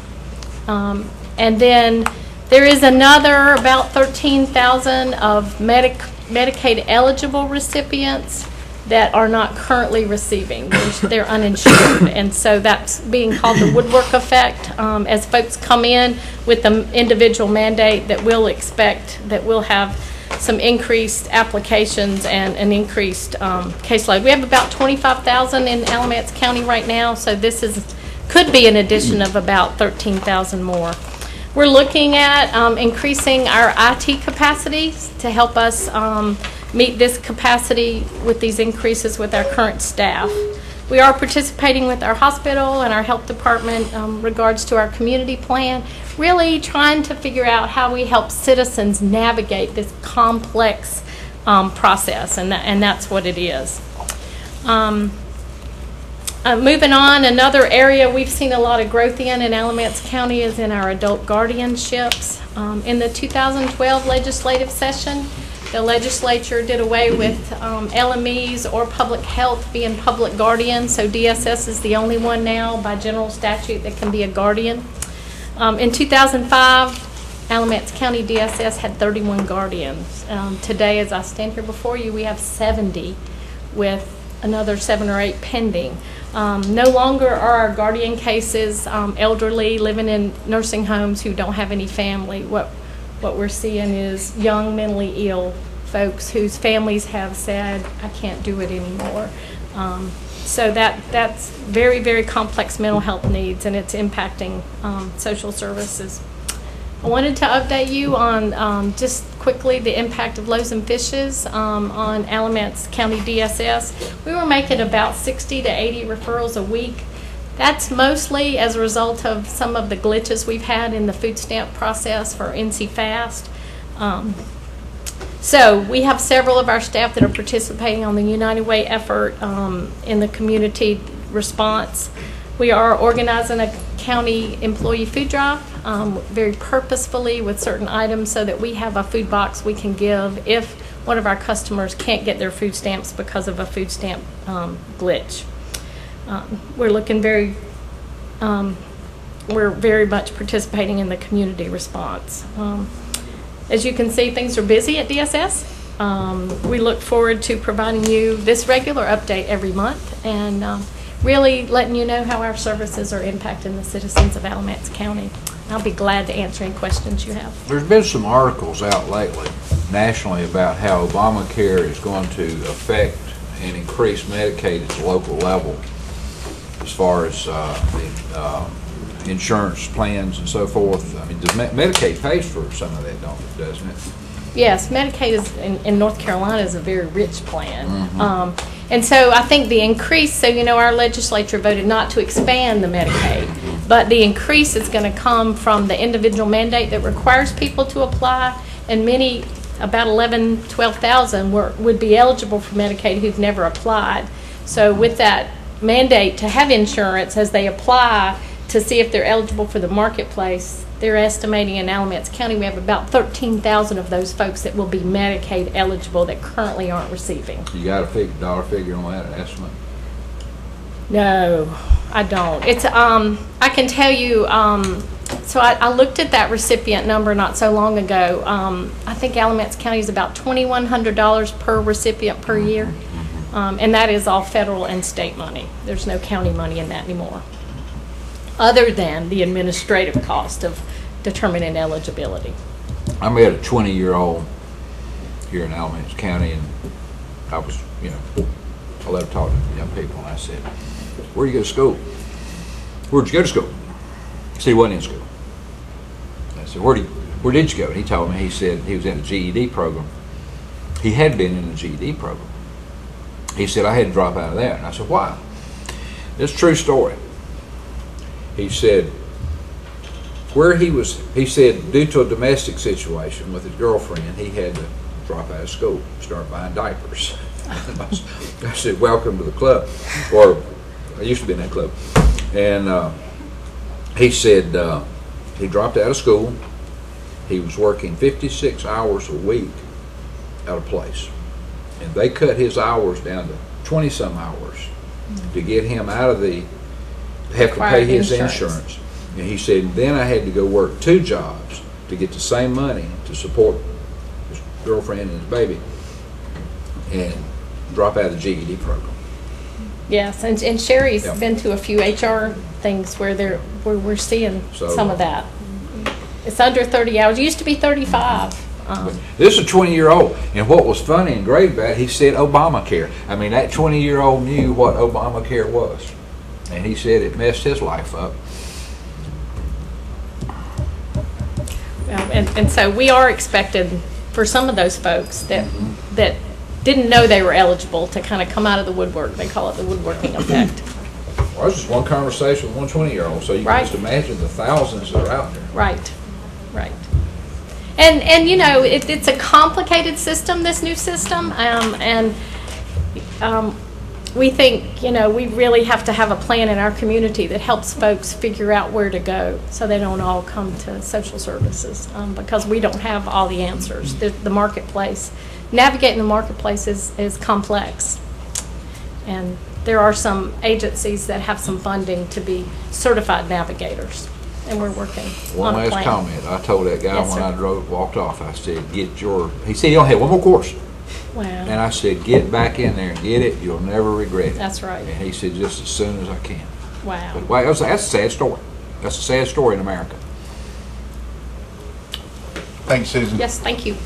Um, and then there is another about thirteen thousand of Medic Medicaid eligible recipients that are not currently receiving. They're, they're uninsured, and so that's being called the woodwork effect. Um, as folks come in with the individual mandate, that we'll expect that we'll have some increased applications and an increased um, caseload. We have about twenty-five thousand in Alamance County right now, so this is could be an addition of about thirteen thousand more. We're looking at um, increasing our I T capacities to help us um, meet this capacity with these increases with our current staff. We are participating with our hospital and our health department um, regards to our community plan, really trying to figure out how we help citizens navigate this complex um, process, and, that, and that's what it is. Um, Uh, moving on, another area we've seen a lot of growth in in Alamance County is in our adult guardianships. Um, in the two thousand twelve legislative session, the legislature did away with um, L M Es or public health being public guardians, so D S S is the only one now by general statute that can be a guardian. Um, in two thousand five, Alamance County D S S had thirty-one guardians. Um, today, as I stand here before you, we have seventy with another seven or eight pending. Um, no longer are our guardian cases um, elderly living in nursing homes who don't have any family. What what we're seeing is young mentally ill folks whose families have said, I can't do it anymore. Um, so that that's very, very complex mental health needs, and it's impacting um, social services. I wanted to update you on um, just quickly the impact of loaves and fishes um, on Alamance County D S S. We were making about sixty to eighty referrals a week. That's mostly as a result of some of the glitches we've had in the food stamp process for N C FAST. Um, so we have several of our staff that are participating on the United Way effort um, in the community response. We are organizing a county employee food drive um, very purposefully with certain items so that we have a food box we can give if one of our customers can't get their food stamps because of a food stamp um, glitch. Um, we're looking very, um, we're very much participating in the community response. Um, as you can see, things are busy at D S S. Um, we look forward to providing you this regular update every month, and um, really letting you know how our services are impacting the citizens of Alamance County. I'll be glad to answer any questions you have. There's been some articles out lately nationally about how Obamacare is going to affect and increase Medicaid at the local level as far as uh, the uh, insurance plans and so forth. I mean, does Me Medicaid pays for some of that, don't it, doesn't it? Yes, Medicaid is in, in North Carolina is a very rich plan. Mm-hmm. um, and so I think the increase, so you know our legislature voted not to expand the Medicaid, but the increase is going to come from the individual mandate that requires people to apply, and many, about eleven, twelve thousand were, would be eligible for Medicaid who've never applied. So with that mandate to have insurance as they apply to see if they're eligible for the marketplace, they're estimating in Alamance County we have about thirteen thousand of those folks that will be Medicaid eligible that currently aren't receiving. You got a fig dollar figure on that estimate? No, I don't. It's, um, I can tell you, um, so I, I looked at that recipient number not so long ago. Um, I think Alamance County is about twenty-one hundred dollars per recipient per year. Um, and that is all federal and state money. There's no county money in that anymore, other than the administrative cost of determining eligibility. I met a twenty-year-old here in Alamance County, and I was, you know, I love talking to young people, and I said, where do you go to school? Where'd you go to school? So he wasn't in school. I said, where, do you, where did you go? And he told me, he said he was in a G E D program. He had been in a G E D program. He said, I had to drop out of that. And I said, why? It's a true story. He said, where he was, he said, due to a domestic situation with his girlfriend, he had to drop out of school, start buying diapers. I said, welcome to the club. Or, I used to be in that club. And uh, he said, uh, he dropped out of school. He was working fifty-six hours a week at a place. And they cut his hours down to twenty-some hours mm-hmm. to get him out of the, have to pay his insurance. insurance. And he said, then I had to go work two jobs to get the same money to support his girlfriend and his baby and drop out of the G E D program. Yes, and, and Sherry's yeah. been to a few H R things where they're where we're seeing so, some of that. It's under thirty hours. It used to be thirty-five. Um, this is a twenty-year-old, and what was funny and great about it, he said Obamacare. I mean, that twenty-year-old knew what Obamacare was, and he said it messed his life up. Well, and, and so we are expected for some of those folks that mm-hmm. that didn't know they were eligible to kind of come out of the woodwork. They call it the woodworking effect. Well, it's just one conversation with one twenty-year-old, so you right. can just imagine the thousands that are out there. Right, right. And, and you know, it, it's a complicated system, this new system, um, and um, we think, you know, we really have to have a plan in our community that helps folks figure out where to go so they don't all come to social services, um, because we don't have all the answers. The, the marketplace, navigating the marketplace is, is complex. And there are some agencies that have some funding to be certified navigators. And we're working one on a last plan. comment. I told that guy yes, when sir. I drove, walked off, I said, get your, he said, you don't have one more course. Wow. And I said, get back in there and get it. You'll never regret it. That's right. And he said, just as soon as I can. Wow. But wow, that's, that's a sad story. That's a sad story in America. Thanks, Susan. Yes, thank you.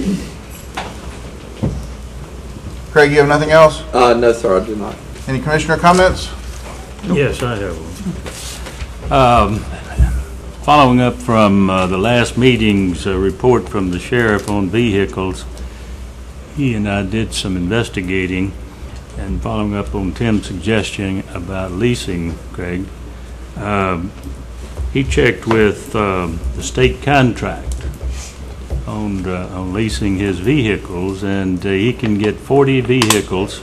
Craig, you have nothing else? Uh, no, sir, I do not. Any commissioner comments? Yes, I have one. Um, following up from uh, the last meeting's uh, report from the sheriff on vehicles, he and I did some investigating, and following up on Tim's suggestion about leasing, Craig, um, he checked with um, the state contract on, uh, on leasing his vehicles, and uh, he can get forty vehicles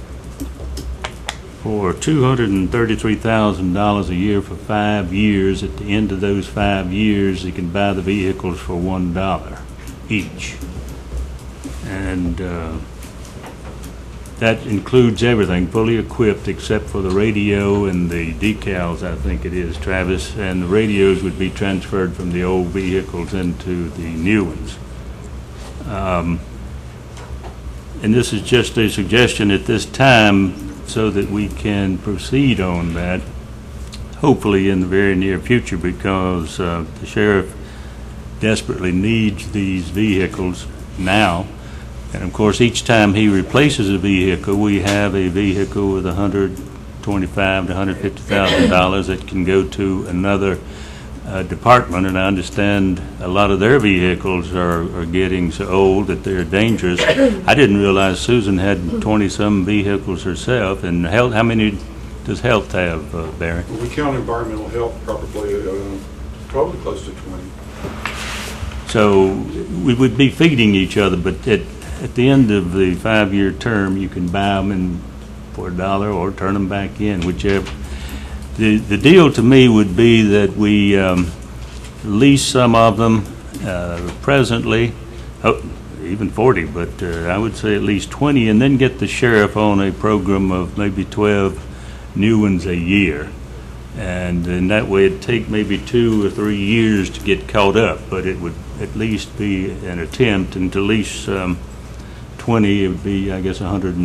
for two hundred thirty-three thousand dollars a year for five years. At the end of those five years, he can buy the vehicles for one dollar each. And uh, that includes everything, fully equipped except for the radio and the decals, I think it is, Travis. And the radios would be transferred from the old vehicles into the new ones. Um, and this is just a suggestion at this time, so that we can proceed on that, hopefully in the very near future, because uh, the sheriff desperately needs these vehicles now. And of course, each time he replaces a vehicle, we have a vehicle with one hundred twenty-five thousand to one hundred fifty thousand dollars that can go to another uh, department. And I understand a lot of their vehicles are, are getting so old that they're dangerous. I didn't realize Susan had twenty-some vehicles herself. And health, how many does health have, uh, Barry? Well, we count environmental health probably, uh, probably close to twenty. So we would be feeding each other, but at, at the end of the five-year term, you can buy them in for a dollar or turn them back in, whichever. The, the deal to me would be that we um, lease some of them uh, presently, oh, even forty, but uh, I would say at least twenty, and then get the sheriff on a program of maybe twelve new ones a year. And in that way, it'd take maybe two or three years to get caught up, but it would at least be an attempt, and to lease um, twenty, it would be, I guess, one hundred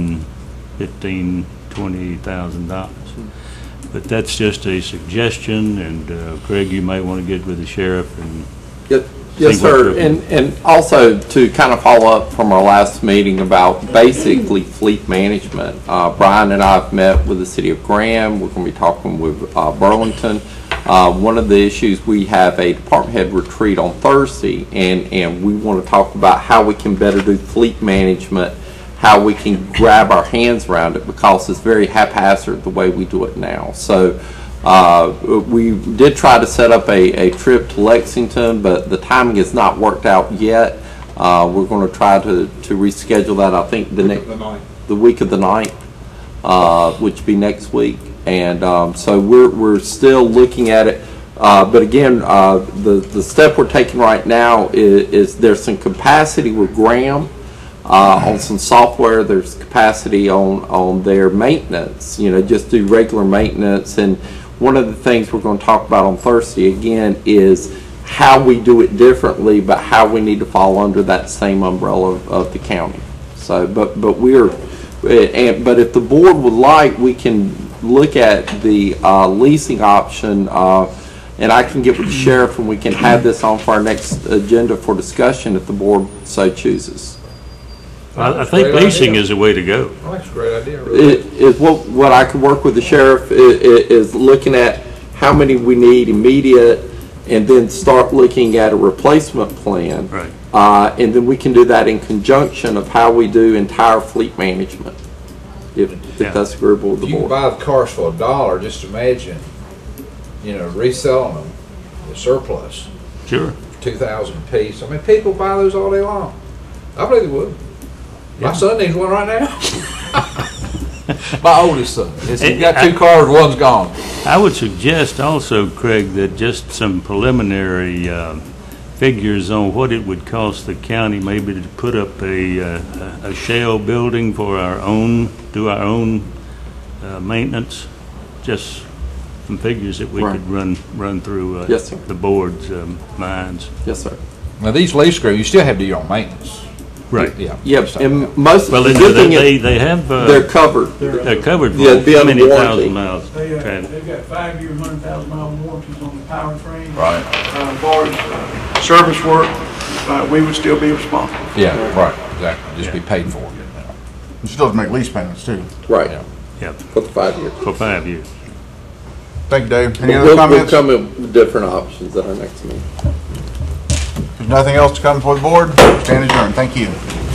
fifteen, twenty thousand dollars. But that's just a suggestion, and uh, Craig, you might want to get with the sheriff and Yes, yes sir. And, and also to kind of follow up from our last meeting about basically fleet management, uh, Brian and I have met with the city of Graham. We're going to be talking with uh, Burlington. Uh, one of the issues, we have a department head retreat on Thursday, and, and we want to talk about how we can better do fleet management, how we can grab our hands around it, because it's very haphazard the way we do it now. So uh, we did try to set up a, a trip to Lexington, but the timing has not worked out yet. Uh, we're going to try to, to reschedule that, I think, the, next, the week of the ninth, uh, which will be next week. And um, so we're, we're still looking at it. Uh, but again, uh, the, the step we're taking right now is, is there's some capacity with Graham. Uh, on some software, there's capacity on, on their maintenance, you know, just do regular maintenance. And one of the things we're going to talk about on Thursday, again, is how we do it differently, but how we need to fall under that same umbrella of, of the county. So, but, but we're, and, but if the board would like, we can look at the uh, leasing option, uh, and I can get with the sheriff and we can have this on for our next agenda for discussion if the board so chooses. I, I think leasing is the way to go. Oh, that's a great idea. Really. It is what what I can work with the sheriff is, is looking at how many we need immediate, and then start looking at a replacement plan. Right. Uh, and then we can do that in conjunction of how we do entire fleet management, if, if Yeah. that's agreeable with the You can board. buy the cars for a dollar. Just imagine, you know, reselling them, the surplus, Sure. two thousand a piece. I mean, people buy those all day long. I believe they would. My Yeah. son needs one right now. My oldest son. He's got two cars, one's gone. I would suggest also, Craig, that just some preliminary uh, figures on what it would cost the county maybe to put up a, uh, a shell building for our own, do our own uh, maintenance. Just some figures that we Right. could run run through uh, Yes, sir. the board's um, minds. Yes, sir. Now, these lease agreements, you still have to do your own maintenance. Right. Yeah. Yep, and most Well, the they, good they, thing they, is they have, uh, they're covered. they're covered for Yeah, it'd be how under many warranty. thousand miles. They, uh, Okay. they've got five-year, one hundred thousand mile warranties on the powertrain. Right. Uh, as far as uh, service work, uh, we would still be responsible. Yeah, right, exactly. Just be paid for it. You still have to make lease payments too. Right, Yeah. Yep, for the five years. for five years. Thank you, Dave. Any But other we'll, we'll comments? come up with different options at our next meeting. If there's nothing else to come before the board, stand adjourned. Thank you.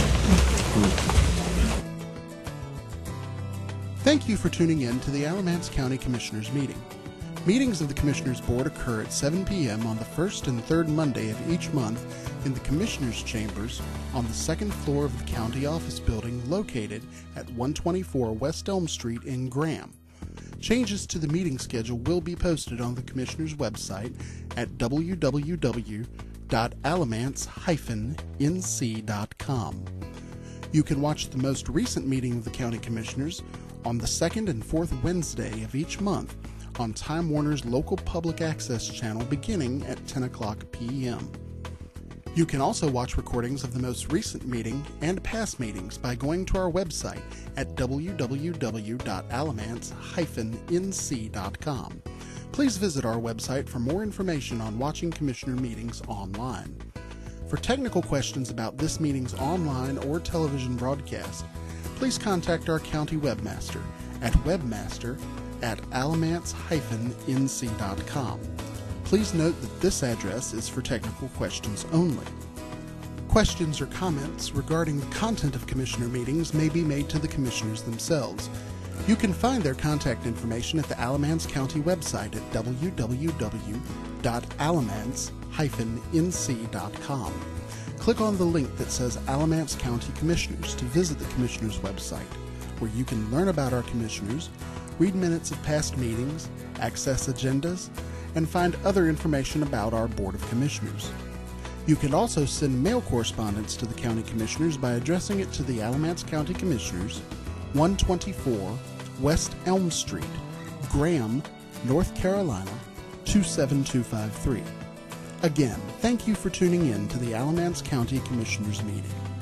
Thank you for tuning in to the Alamance County Commissioners meeting. Meetings of the Commissioners Board occur at seven p m on the first and third Monday of each month in the Commissioners' Chambers on the second floor of the County Office Building located at one twenty-four West Elm Street in Graham. Changes to the meeting schedule will be posted on the Commissioners' website at w w w dot alamance dash n c dot com. You can watch the most recent meeting of the County Commissioners on the second and fourth Wednesday of each month on Time Warner's local public access channel beginning at ten o'clock p m You can also watch recordings of the most recent meeting and past meetings by going to our website at w w w dot alamance dash n c dot com. Please visit our website for more information on watching Commissioner meetings online. For technical questions about this meeting's online or television broadcast, please contact our county webmaster at webmaster at alamance dash n c dot com. Please note that this address is for technical questions only. Questions or comments regarding the content of Commissioner meetings may be made to the Commissioners themselves. You can find their contact information at the Alamance County website at w w w dot alamance dash n c dot com. Click on the link that says Alamance County Commissioners to visit the Commissioners website, where you can learn about our Commissioners, read minutes of past meetings, access agendas, and find other information about our Board of Commissioners. You can also send mail correspondence to the County Commissioners by addressing it to the Alamance County Commissioners, one twenty-four West Elm Street, Graham, North Carolina two seven two five three. Again, thank you for tuning in to the Alamance County Commissioners meeting.